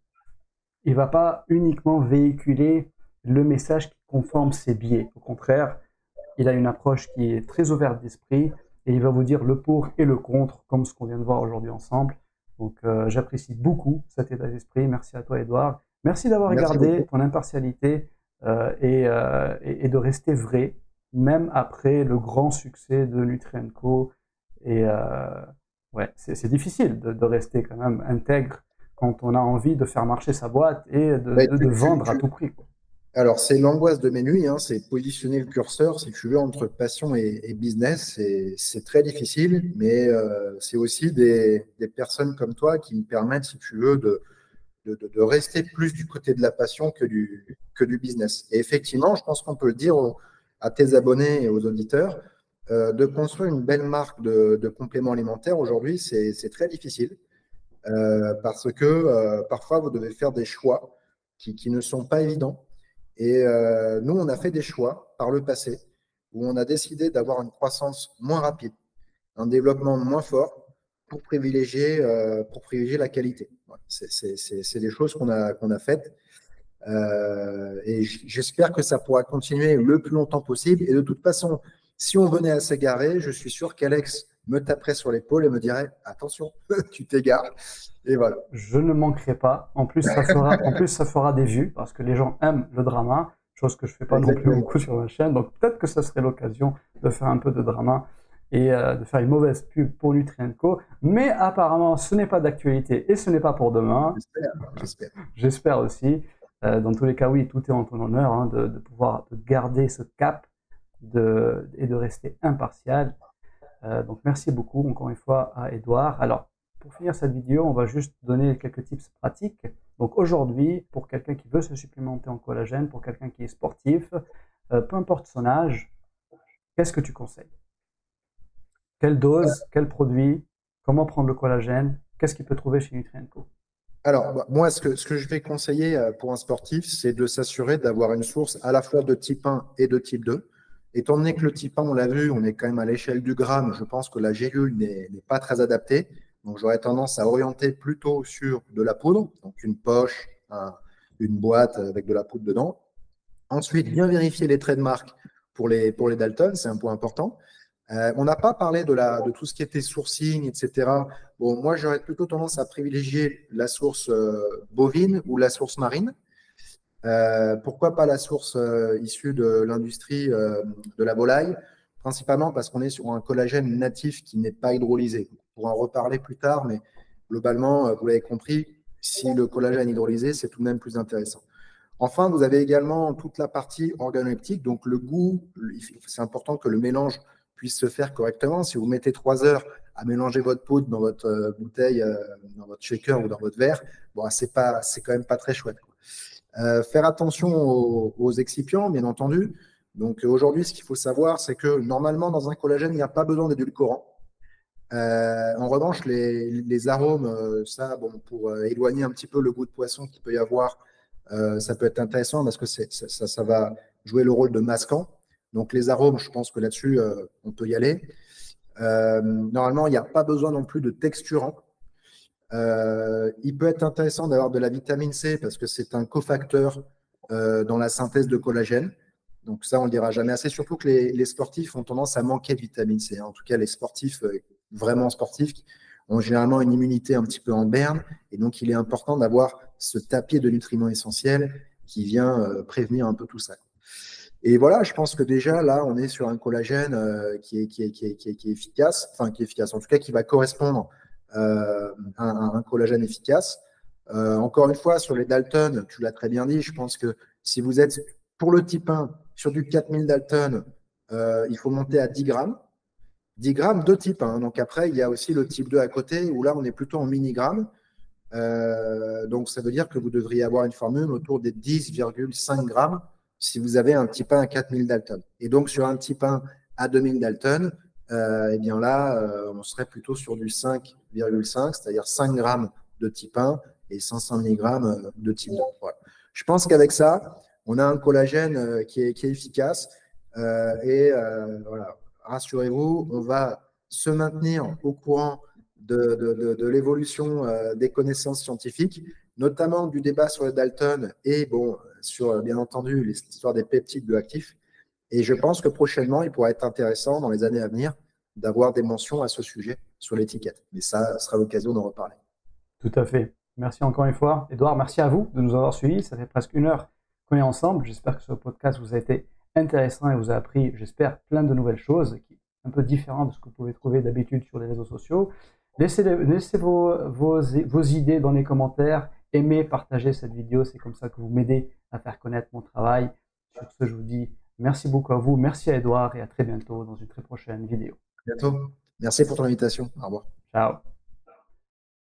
S1: il va pas uniquement véhiculer le message qui conforme ses biais. Au contraire, il a une approche qui est très ouverte d'esprit et il va vous dire le pour et le contre, comme ce qu'on vient de voir aujourd'hui ensemble. Donc, euh, j'apprécie beaucoup cet état d'esprit. Merci à toi, Edouard. Merci d'avoir regardé ton impartialité euh, et, euh, et, et de rester vrai, même après le grand succès de Nutri and Co. Et euh, ouais, c'est difficile de, de rester quand même intègre quand on a envie de faire marcher sa boîte et de, ouais, de, de vendre tu, à tout prix, quoi.
S2: Alors, c'est l'angoisse de mes nuits, hein, c'est positionner le curseur, si tu veux, entre passion et, et business. C'est très difficile, mais euh, c'est aussi des, des personnes comme toi qui me permettent, si tu veux, de, de, de rester plus du côté de la passion que du, que du business. Et effectivement, je pense qu'on peut le dire aux, à tes abonnés et aux auditeurs, euh, de construire une belle marque de, de compléments alimentaires, aujourd'hui, c'est très difficile euh, parce que euh, parfois, vous devez faire des choix qui, qui ne sont pas évidents. Et euh, nous, on a fait des choix par le passé où on a décidé d'avoir une croissance moins rapide, un développement moins fort pour privilégier, euh, pour privilégier la qualité. C'est des choses qu'on a, qu'on a faites. Euh, et j'espère que ça pourra continuer le plus longtemps possible. Et de toute façon, si on venait à s'égarer, je suis sûr qu'Alex me taperait sur l'épaule et me dirait « Attention, tu t'égares ». Et voilà.
S1: Je ne manquerai pas. En plus, ça fera, en plus, ça fera des vues parce que les gens aiment le drama, chose que je ne fais pas Exactement. non plus beaucoup sur ma chaîne. Donc, peut-être que ça serait l'occasion de faire un peu de drama. et euh, de faire une mauvaise pub pour Nutrien&Co. Mais apparemment, ce n'est pas d'actualité et ce n'est pas pour demain.
S2: J'espère, j'espère.
S1: J'espère aussi. Euh, dans tous les cas, oui, tout est en ton honneur hein, de, de pouvoir de garder ce cap de, et de rester impartial. Euh, donc, merci beaucoup encore une fois à Edouard. Alors, pour finir cette vidéo, on va juste donner quelques tips pratiques. Donc, aujourd'hui, pour quelqu'un qui veut se supplémenter en collagène, pour quelqu'un qui est sportif, euh, peu importe son âge, qu'est-ce que tu conseilles? Quelle dose, quel produit, comment prendre le collagène, qu'est-ce qu'il peut trouver chez Nutrien&Co?
S2: Alors, moi, ce que, ce que je vais conseiller pour un sportif, c'est de s'assurer d'avoir une source à la fois de type un et de type deux. Étant donné que le type un, on l'a vu, on est quand même à l'échelle du gramme, je pense que la gélule n'est pas très adaptée. Donc, j'aurais tendance à orienter plutôt sur de la poudre, donc une poche, un, une boîte avec de la poudre dedans. Ensuite, bien vérifier les traits de marque pour les, pour les Dalton, c'est un point important. Euh, on n'a pas parlé de, la, de tout ce qui était sourcing, et cetera. Bon, moi, j'aurais plutôt tendance à privilégier la source euh, bovine ou la source marine. Euh, pourquoi pas la source euh, issue de l'industrie euh, de la volaille? Principalement parce qu'on est sur un collagène natif qui n'est pas hydrolysé. On pourra en reparler plus tard, mais globalement, vous l'avez compris, si le collagène est hydrolysé, c'est tout de même plus intéressant. Enfin, vous avez également toute la partie organoleptique, donc le goût, c'est important que le mélange puisse se faire correctement. Si vous mettez trois heures à mélanger votre poudre dans votre euh, bouteille, euh, dans votre shaker ou dans votre verre, bon, c'est pas, c'est quand même pas très chouette. Euh, faire attention aux, aux excipients, bien entendu. Donc aujourd'hui, ce qu'il faut savoir, c'est que normalement, dans un collagène, il n'y a pas besoin d'édulcorant. Euh, en revanche, les, les arômes, euh, ça, bon, pour euh, éloigner un petit peu le goût de poisson qu'il peut y avoir, euh, ça peut être intéressant parce que ça, ça, ça va jouer le rôle de masquant. Donc les arômes, je pense que là-dessus, euh, on peut y aller. Euh, normalement, il n'y a pas besoin non plus de texturant. Euh, il peut être intéressant d'avoir de la vitamine C parce que c'est un cofacteur euh, dans la synthèse de collagène. Donc ça, on ne le dira jamais assez, surtout que les, les sportifs ont tendance à manquer de vitamine C. En tout cas, les sportifs, euh, vraiment sportifs, ont généralement une immunité un petit peu en berne. Et donc, il est important d'avoir ce tapis de nutriments essentiels qui vient euh, prévenir un peu tout ça. Et voilà, je pense que déjà, là, on est sur un collagène euh, qui, est, qui, est, qui, est, qui, est, qui est efficace, enfin, qui est efficace, en tout cas, qui va correspondre euh, à, à un collagène efficace. Euh, encore une fois, sur les Dalton, tu l'as très bien dit, je pense que si vous êtes pour le type un sur du quatre mille Dalton, euh, il faut monter à dix grammes. dix grammes de type un. Donc après, il y a aussi le type deux à côté, où là, on est plutôt en milligrammes. Euh, donc, ça veut dire que vous devriez avoir une formule autour des dix virgule cinq grammes si vous avez un type un à quatre mille Dalton. Et donc, sur un type un à deux mille Dalton, euh, eh bien là, euh, on serait plutôt sur du cinq virgule cinq, c'est-à-dire cinq grammes de type un et cinq cents milligrammes de type deux. Voilà. Je pense qu'avec ça, on a un collagène euh, qui, est, qui est efficace. Euh, et euh, voilà, rassurez-vous, on va se maintenir au courant de, de, de, de l'évolution euh, des connaissances scientifiques, notamment du débat sur le Dalton et bon, sur, bien entendu, l'histoire des peptides bioactifs. Et je pense que prochainement, il pourra être intéressant dans les années à venir d'avoir des mentions à ce sujet sur l'étiquette. Mais ça sera l'occasion d'en reparler.
S1: Tout à fait. Merci encore une fois. Edouard, merci à vous de nous avoir suivis. Ça fait presque une heure qu'on est ensemble. J'espère que ce podcast vous a été intéressant et vous a appris, j'espère, plein de nouvelles choses, qui sont un peu différentes de ce que vous pouvez trouver d'habitude sur les réseaux sociaux. Laissez, laissez vos, vos, vos idées dans les commentaires. Aimez, partagez cette vidéo. C'est comme ça que vous m'aidez à faire connaître mon travail. Sur ce, je vous dis merci beaucoup à vous. Merci à Edouard et à très bientôt dans une très prochaine vidéo.
S2: À bientôt. Merci pour ton invitation. Au revoir.
S1: Ciao.